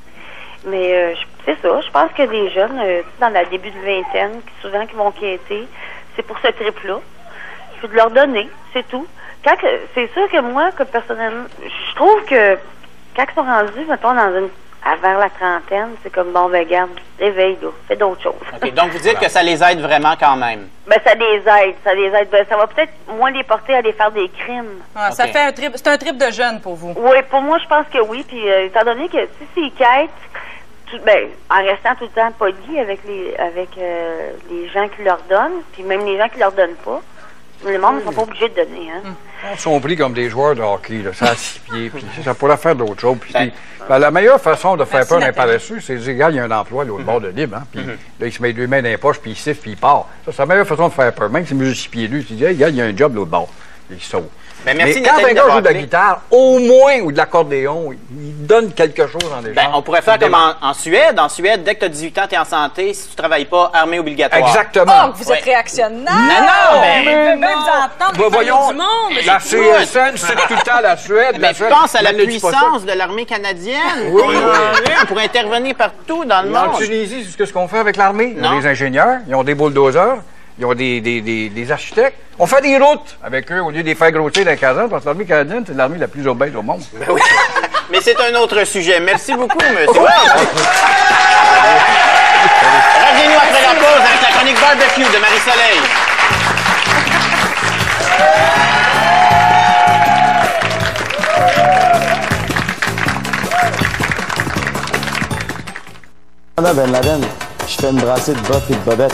Mais euh, je- c'est ça, je pense que des jeunes, euh, dans le début de vingtaine, qui souvent qui vont quêter, c'est pour ce trip-là. Je veux de leur donner, c'est tout. Quand que- c'est sûr que moi, que personnellement, je trouve que quand ils sont rendus, mettons, dans une avant la trentaine, c'est comme, bon, ben, regarde, réveille, là, fais d'autres choses. OK. Donc, vous dites que ça les aide vraiment quand même. Ben, ça les aide, ça les aide. Ben, ça va peut-être moins les porter à aller faire des crimes. Ah, Ça OK. fait un trip, c'est un trip de jeune pour vous. Oui, pour moi, je pense que oui. Puis, euh, étant donné que si s'ils quêtent, tout, ben, en restant tout le temps poli avec les avec euh, les gens qui leur donnent, puis même les gens qui leur donnent pas, le monde ne sont pas obligés de donner, hein. Ils sont pris comme des joueurs de hockey, là, ça à six pieds, puis ça pourrait faire d'autres choses. Puis, Ben, ben, la meilleure façon de faire Merci, peur d'un Nathalie. paresseux, c'est de dire, regarde, il y a un emploi, l'autre bord de libre, hein, puis là, il se met deux mains dans les poches, puis il siffle, puis il part. Ça, c'est la meilleure façon de faire peur. Même si c'est six pieds lui, tu dis, hey, regarde, il y a un job l'autre bord. Il sauve. Ben, merci, Mais quand Nathalie, un gars d'avoir joue de la appelé. guitare, au moins, ou de l'accordéon, il donne quelque chose en échange. Ben, on pourrait faire Une comme démarche. en, en Suède. En Suède, dès que tu as dix-huit ans, tu es en santé. Si tu travailles pas, armée obligatoire. Exactement. Oh, vous Ouais. êtes réactionnaire! Non, non, mais mais je peux même vous entendre Ben, les voyons, voyons du monde! la C S N, c'est tout le temps la Suède. Mais la Suède, pense à la n'appuie pas ça. puissance de l'armée canadienne. Oui, On oui. en- On pourrait intervenir partout dans le En monde. Tunisie, c'est ce que- ce qu'on fait avec l'armée. Ils ont Non. des ingénieurs, ils ont des bulldozers, ils ont des, des, des, des architectes. On fait des routes avec eux au lieu de les faire grossir dans les casernes, parce que l'armée canadienne, c'est l'armée la plus obèse au monde. Ben oui. Mais c'est un autre sujet. Merci beaucoup, monsieur. Revenez-nous après la pause avec la chronique barbecue de Marie-Soleil. Osama Ben Laden, je fais une brassée de bottes et de bobettes.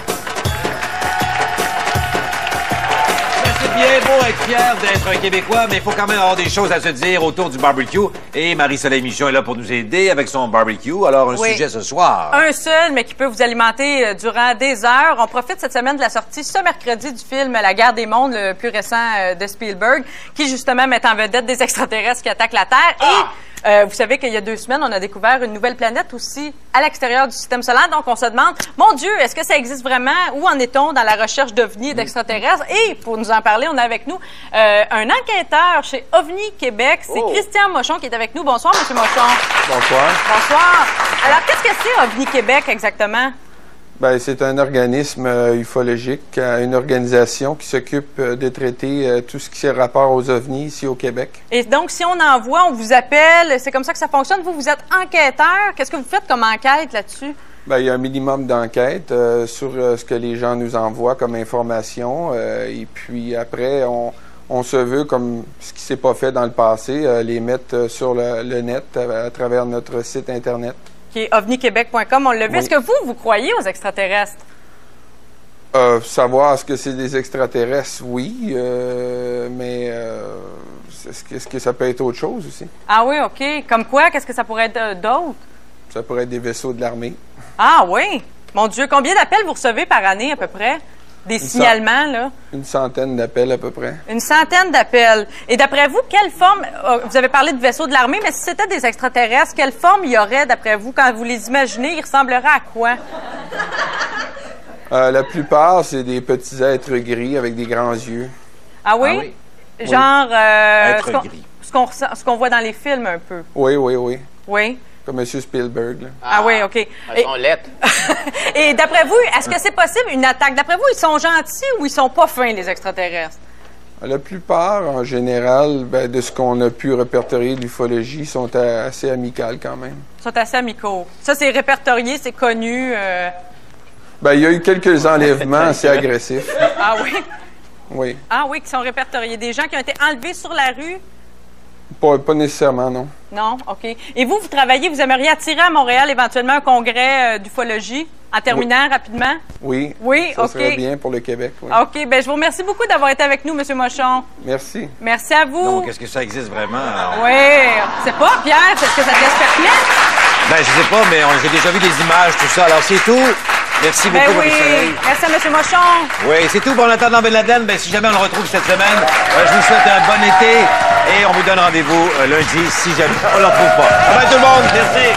C'est bien beau être fier d'être un Québécois, mais il faut quand même avoir des choses à se dire autour du barbecue. Et Marie-Soleil Michon est là pour nous aider avec son barbecue. Alors, un Oui. sujet ce soir. Un seul, mais qui peut vous alimenter euh, durant des heures. On profite cette semaine de la sortie ce mercredi du film La guerre des mondes, le plus récent euh, de Spielberg, qui justement met en vedette des extraterrestres qui attaquent la Terre. Et euh, vous savez qu'il y a deux semaines, on a découvert une nouvelle planète aussi à l'extérieur du système solaire. Donc, on se demande, mon Dieu, est-ce que ça existe vraiment? Où en est-on dans la recherche d'ovnis et d'extraterrestres? Et pour nous en parler, on a avec nous euh, un enquêteur chez OVNI Québec. C'est Oh. Christian Mochon qui est avec nous. Bonsoir, M. Mochon. Bonsoir. Bonsoir. Alors, qu'est-ce que c'est OVNI Québec exactement? Ben, c'est un organisme euh, ufologique, euh, une organisation qui s'occupe euh, de traiter euh, tout ce qui est rapport aux ovnis ici au Québec. Et donc, si on envoie, on vous appelle, c'est comme ça que ça fonctionne. Vous, vous êtes enquêteur. Qu'est-ce que vous faites comme enquête là-dessus? Ben, il y a un minimum d'enquête euh, sur euh, ce que les gens nous envoient comme information. euh, et puis après, on, on se veut, comme ce qui s'est pas fait dans le passé, euh, les mettre euh, sur le, le net à, à travers notre site Internet. Qui est ovni québec point com. On l'a vu. Oui. Est-ce que vous, vous croyez aux extraterrestres? Euh, savoir est-ce que c'est des extraterrestres, oui, euh, mais euh, est-ce que, est-ce que ça peut être autre chose aussi? Ah oui, OK. Comme quoi? Qu'est-ce que ça pourrait être euh, d'autre? Ça pourrait être des vaisseaux de l'armée. Ah oui. Mon Dieu, combien d'appels vous recevez par année à peu près? des Une signalements, cent- là? Une centaine d'appels à peu près. Une centaine d'appels. Et d'après vous, quelle forme... euh, vous avez parlé de vaisseaux de l'armée, mais si c'était des extraterrestres, quelle forme il y aurait, d'après vous, quand vous les imaginez? Ils ressembleraient à quoi? Euh, la plupart, c'est des petits êtres gris avec des grands yeux. Ah oui? Ah oui. Genre... euh, Être ce qu'on- gris. ce qu'on ressent- ce qu'on voit dans les films, un peu. Oui, oui, oui. Oui? Comme M. Spielberg. Là. Ah, oui, OK. Elles sont lettres. Et d'après vous, est-ce que c'est possible une attaque? D'après vous, ils sont gentils ou ils sont pas fins, les extraterrestres? La plupart, en général, ben, de ce qu'on a pu répertorier de l'ufologie, sont a- assez amicales quand même. Ils sont assez amicaux. Ça, c'est répertorié, c'est connu. euh. Ben, il y a eu quelques enlèvements assez agressifs. Ah oui? Oui. Ah oui, qui sont répertoriés. Des gens qui ont été enlevés sur la rue? Pas, pas nécessairement, non. Non? OK. Et vous, vous travaillez, vous aimeriez attirer à Montréal éventuellement un congrès euh, d'ufologie? En terminant rapidement? Oui. Oui, ça OK. serait bien pour le Québec. Oui. OK. Bien, je vous remercie beaucoup d'avoir été avec nous, M. Mochon. Merci. Merci à vous. Donc, est-ce que ça existe vraiment? Alors? Oui. C'est pas, Pierre, est-ce que ça te laisse perplexe? Ben, je sais pas, mais on- j'ai déjà vu des images, tout ça. Alors, c'est tout. Merci Ben beaucoup, oui. Marie-Soleil. Merci à M. Mochon. Oui, c'est tout. Bon, en attendant Ben Laden, ben, si jamais on le retrouve cette semaine, euh, je vous souhaite un bon été et on vous donne rendez-vous euh, lundi si jamais on ne le retrouve pas. Bye bye tout le monde. Merci.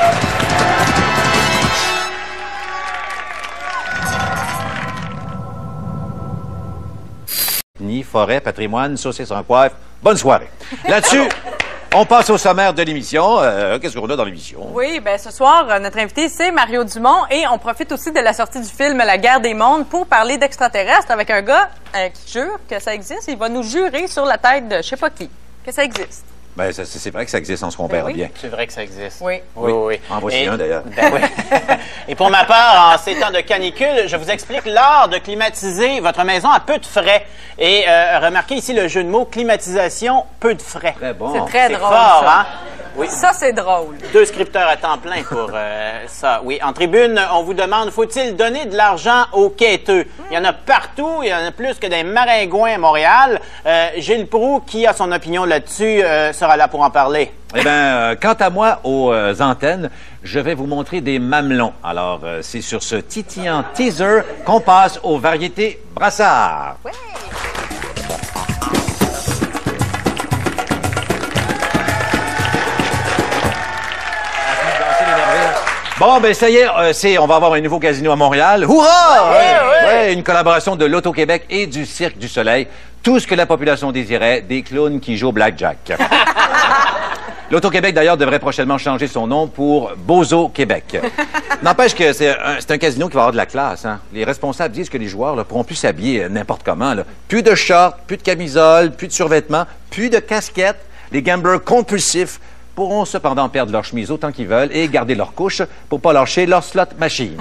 Ni forêt, patrimoine, saucisse en coiffe. Bonne soirée. Là-dessus, on passe au sommaire de l'émission. Euh, Qu'est-ce qu'on a dans l'émission? Oui, bien ce soir, euh, notre invité, c'est Mario Dumont et on profite aussi de la sortie du film La guerre des mondes pour parler d'extraterrestres avec un gars euh, qui jure que ça existe. Il va nous jurer sur la tête de je sais pas qui que ça existe. Ben, ça- c'est vrai que ça existe, on se compare oui. bien. C'est vrai que ça existe. Oui. Oui, oui. oui. En voici Et- un, d'ailleurs. Ben oui. Et pour ma part, en ces temps de canicule, je vous explique l'art de climatiser votre maison à peu de frais. Et euh, remarquez ici le jeu de mots climatisation, peu de frais. Très bon. C'est très C'est drôle. fort, ça. hein? Oui. Ça, c'est drôle. Deux scripteurs à temps plein pour euh, ça. Oui, en tribune, on vous demande, faut-il donner de l'argent aux quêteux? Il y en a partout, il y en a plus que des maringouins à Montréal. Euh, Gilles Proulx, qui a son opinion là-dessus, euh, sera là pour en parler. Eh bien, euh, quant à moi, aux euh, antennes, je vais vous montrer des mamelons. Alors, euh, c'est sur ce titillant teaser qu'on passe aux variétés brassard. Bon, ben ça y est, euh, c'est, on va avoir un nouveau casino à Montréal. Hourra! Ouais, ouais, une collaboration de l'Auto-Québec et du Cirque du Soleil. Tout ce que la population désirait, des clowns qui jouent au blackjack. L'Auto-Québec, d'ailleurs, devrait prochainement changer son nom pour Bozo Québec. N'empêche que c'est un, c'est un casino qui va avoir de la classe. Hein. Les responsables disent que les joueurs ne pourront plus s'habiller euh, n'importe comment. Là. Plus de shorts, plus de camisole, plus de survêtements, plus de casquettes. Les gamblers compulsifs pourront cependant perdre leur chemise autant qu'ils veulent et garder leur couche pour pas lâcher leur slot machine.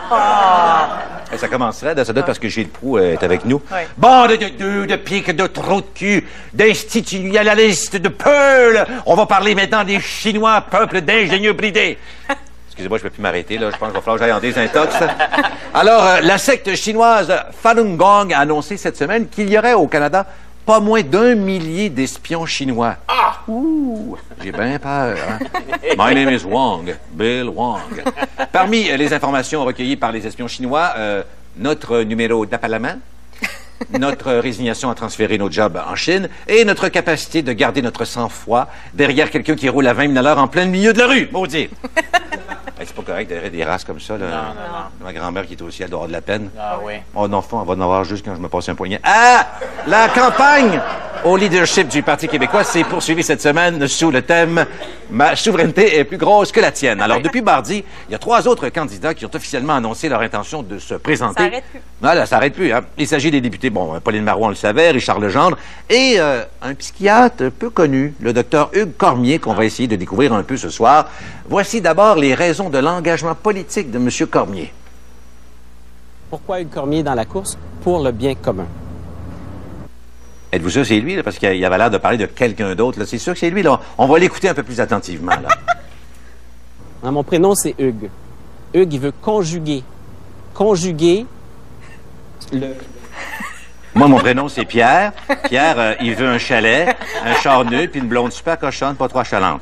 Et ça commencerait, ça doit être parce que Gilles Proulx est avec nous. Oui. Bande de deux, de piques, de trous de cul, d'institutionnalistes, de peuls. On va parler maintenant des Chinois, peuple d'ingénieux bridés. Excusez-moi, je ne peux plus m'arrêter, là. Je pense qu'il va falloir que j'aille en désintox. Alors, euh, la secte chinoise Falun Gong a annoncé cette semaine qu'il y aurait au Canada pas moins d'un millier d'espions chinois. Ah! Ouh! J'ai bien peur, hein? My name is Wang, Bill Wang. Parmi euh, les informations recueillies par les espions chinois, euh, notre numéro d'appellement, notre résignation à transférer nos jobs en Chine et notre capacité de garder notre sang-froid derrière quelqu'un qui roule à vingt mille à l'heure en plein milieu de la rue. Maudit! Hey, c'est pas correct derrière des races comme ça, là. Non, non, non. Ma grand-mère qui est aussi, elle doit avoir de la peine. Ah oui. Oh non, on va en avoir juste quand je me passe un poignet. Ah! La campagne au leadership du Parti québécois s'est poursuivie cette semaine sous le thème « Ma souveraineté est plus grosse que la tienne ». Alors, depuis mardi, il y a trois autres candidats qui ont officiellement annoncé leur intention de se présenter. Ça arrête plus. Ah, là, ça arrête plus, hein. Il s'agit des députés, bon, Pauline Marois, on le savait, Richard Legendre, et euh, un psychiatre peu connu, le docteur Hugues Cormier, qu'on va essayer de découvrir un peu ce soir. Voici d'abord les raisons de l'engagement politique de M. Cormier. Pourquoi Hugues Cormier dans la course? Pour le bien commun. Êtes-vous sûr que c'est lui, là? Parce qu'il avait l'air de parler de quelqu'un d'autre, là. C'est sûr que c'est lui, là. On va l'écouter un peu plus attentivement, là. Hein, mon prénom, c'est Hugues. Hugues, il veut conjuguer. Conjuguer le... Moi, mon prénom, c'est Pierre. Pierre, euh, il veut un chalet, un char neuf, puis une blonde super cochonne, pas trop achalante.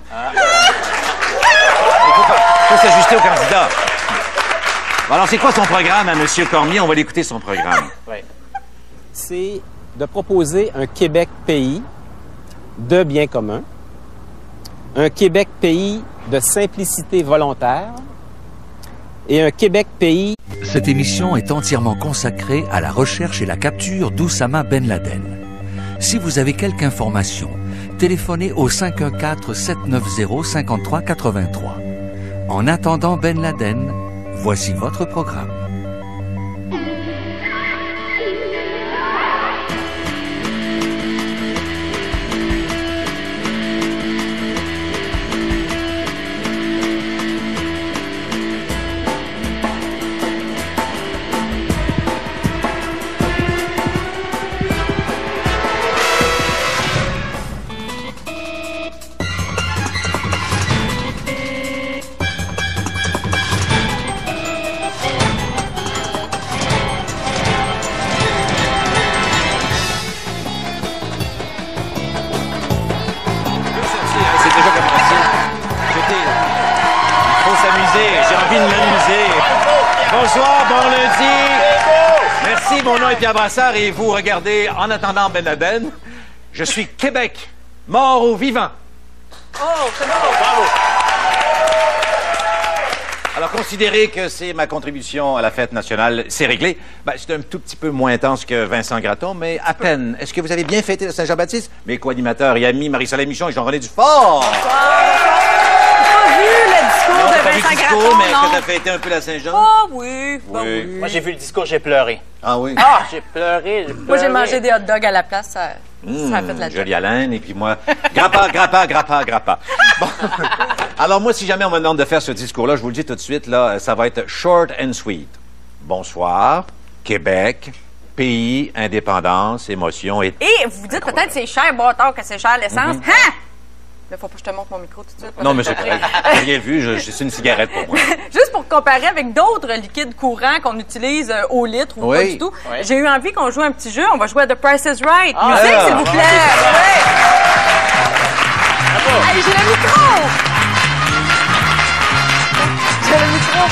Il faut, faut s'ajuster au candidat. Bon, alors, c'est quoi son programme à M. Cormier? On va l'écouter, son programme. Oui. c'est de proposer un Québec pays de bien commun, un Québec pays de simplicité volontaire et un Québec pays... Cette émission est entièrement consacrée à la recherche et la capture d'Oussama Ben Laden. Si vous avez quelque information, téléphonez au cinq un quatre, sept neuf zéro, cinq trois huit trois. En attendant Ben Laden, voici votre programme. Bonsoir, bon lundi. Merci, mon nom est Pierre Brassard et vous regardez En attendant Ben Laden. Je suis Québec, mort ou vivant. Oh, c'est bon. Bravo. Alors, considérez que c'est ma contribution à la fête nationale, c'est réglé. Ben, c'est un tout petit peu moins intense que Vincent Gratton, mais à peine. Est-ce que vous avez bien fêté le Saint-Jean-Baptiste? Mes co-animateurs et amis Marie-Soleil Michon et Jean-René Dufort. Le discours non, de pas vu Vincent le discours, Gratton, mais est-ce non. que t'as fêté un peu la Saint-Jean? Oh oui, bah oui. Moi, j'ai vu le discours, j'ai pleuré. Ah oui? Ah, j'ai pleuré, j'ai pleuré. Moi, j'ai mangé des hot dogs à la place, ça, Mmh, ça a fait de la job. jolie haleine, et puis moi, grappa, grappa, grappa, grappa. Bon. Alors moi, si jamais on me demande de faire ce discours-là, je vous le dis tout de suite, là, ça va être short and sweet. Bonsoir, Québec, pays, indépendance, émotion et... Et vous dites peut-être c'est cher, bâtard, que c'est cher l'essence. Mhm. Hein? Là, faut pas que je te montre mon micro tout de suite. Non, mais c'est correct. J'ai rien vu, je- c'est une cigarette pour moi. Juste pour comparer avec d'autres liquides courants qu'on utilise euh, au litre ou Oui. pas du tout, Oui. j'ai eu envie qu'on joue un petit jeu. On va jouer à The Price is Right. Ah, Musique, ah, s'il vous ah, plaît. c'est Ouais. Hey, j'ai le micro! J'ai le micro.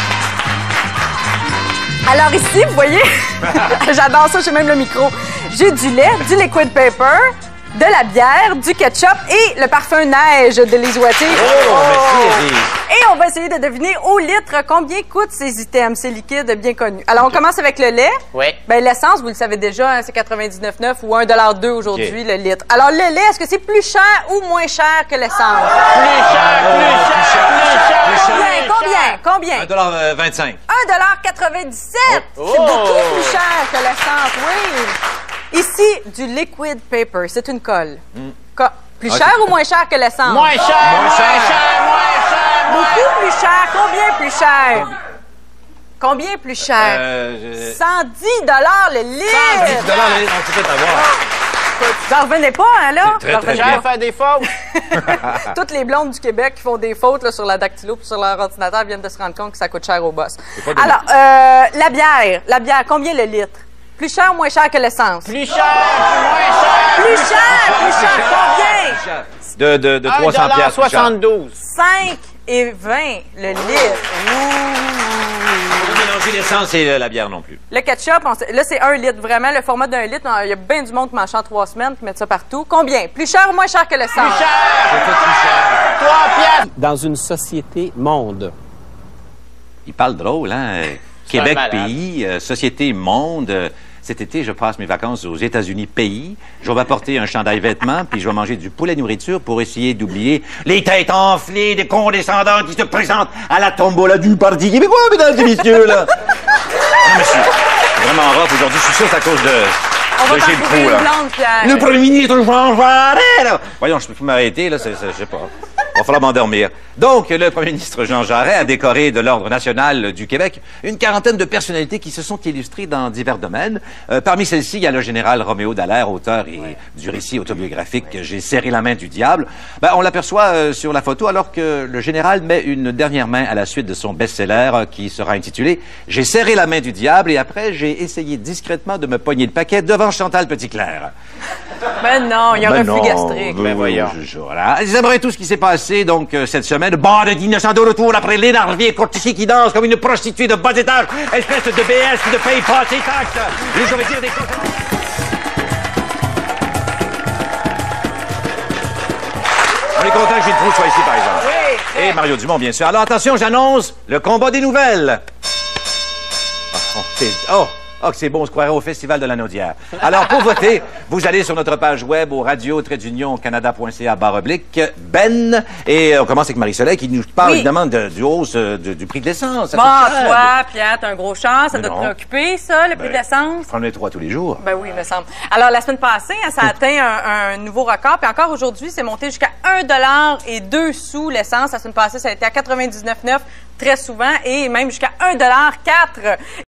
Alors ici, vous voyez, j'adore ça, j'ai même le micro. J'ai du lait, du liquid paper, de la bière, du ketchup et le parfum neige de Lise Wattier. Oh, merci, Élise. Et on va essayer de deviner au litre combien coûtent ces items, ces liquides bien connus. Alors, on commence avec le lait. Oui. Ben, l'essence, vous le savez déjà, hein, c'est quatre-vingt-dix-neuf virgule neuf ou un dollar deux aujourd'hui, Ok. le litre. Alors, le lait, est-ce que c'est plus cher ou moins cher que l'essence? Plus cher, plus cher, plus cher, plus cher. Combien? Combien? Combien? un dollar vingt-cinq. un dollar quatre-vingt-dix-sept! Oh. C'est beaucoup plus cher que l'essence, oui. Ici, du liquid paper, c'est une colle. Co- plus Ah, cher c'est- ou moins cher que l'essence? Moins cher, moins cher, moins cher, moins cher. Beaucoup plus cher. Combien plus cher? Combien plus cher? Euh, je- cent dix dollars le litre! dix dollars, on peut peut-être avoir. Vous en revenez pas, hein, là? C'est très, Vous en très revenez bien. pas. Faire des fautes. Toutes les blondes du Québec qui font des fautes là, sur la dactylo puis sur leur ordinateur viennent de se rendre compte que ça coûte cher au boss. pas de- Alors, euh, la bière. La bière, combien le litre? Plus cher ou moins cher que l'essence? Plus cher, moins cher. Plus cher, plus cher, combien? De, de, de trois cents piastres. plus cher. soixante-douze. cinq et vingt le litre. Faut pas mélanger l'essence et euh, la bière non plus. Le ketchup, on sait- là, c'est un litre. Vraiment, le format d'un litre, il y a bien du monde qui mange ça en trois semaines, qui met ça partout. Combien? Plus cher ou moins cher que l'essence? Plus cher. trois piastres. Dans une société monde. Il parle drôle, hein? euh, un Québec, malade. pays, euh, société, monde. euh, cet été, je passe mes vacances aux États-Unis, pays. Je vais apporter un chandail vêtements, puis je vais manger du poulet nourriture pour essayer d'oublier les têtes enflées des condescendants qui se présentent à la tombola du Parti québécois, mesdames et messieurs, là. Non, mais je suis vraiment rough aujourd'hui. Je suis sûr que c'est à cause de... On va de t'en Gilles trouver Proulx, une là. blonde, Pierre. Le premier ministre Jean Jarret, là. Voyons, je peux plus m'arrêter, là, c'est, c'est- je sais pas. Il va falloir m'endormir. Donc, le premier ministre Jean Jarret a décoré de l'Ordre national du Québec une quarantaine de personnalités qui se sont illustrées dans divers domaines. Euh, parmi celles-ci, il y a le général Roméo Dallaire, auteur et du récit autobiographique « J'ai serré la main du diable ». Ben, on l'aperçoit euh, sur la photo alors que le général met une dernière main à la suite de son best-seller euh, qui sera intitulé « J'ai serré la main du diable » et après, j'ai essayé discrètement de me pogner le paquet devant Chantal Petitclerc. Ben non, il y a un Ben reflux non, gastrique. ben voyons. Voilà. Vous aimerez tout ce qui s'est passé, donc, euh, cette semaine. Bande d'innocents de retour après l'énervé courtier qui danse comme une prostituée de bas étage. Espèce de B S qui ne paye pas ses taxes. Et je veux dire des choses... est content que Gilles Proulx soit ici, par exemple. Oui. Et Mario Dumont, bien sûr. Alors, attention, j'annonce le combat des nouvelles. Oh, c'est... Oh! Oh, que c'est bon, on se croirait au Festival de la Naudière. Alors, pour voter, vous allez sur notre page web au radio d'union canada point c a barre oblique Ben. Et on commence avec Marie-Soleil qui nous parle Oui. évidemment de, du hausse euh, du, du prix de l'essence. Ça Bon, coûte cher. toi, Pierre, t'as un gros char, ça Mais doit te non. préoccuper, ça, le prix Ben, de l'essence? Prendre les trois tous les jours. Ben oui, il me semble. Alors, la semaine passée, hein, ça a atteint un, un nouveau record. Puis encore aujourd'hui, c'est monté jusqu'à un dollar et deux sous l'essence. La semaine passée, ça a été à quatre-vingt-dix-neuf virgule neuf très souvent et même jusqu'à un dollar quatre.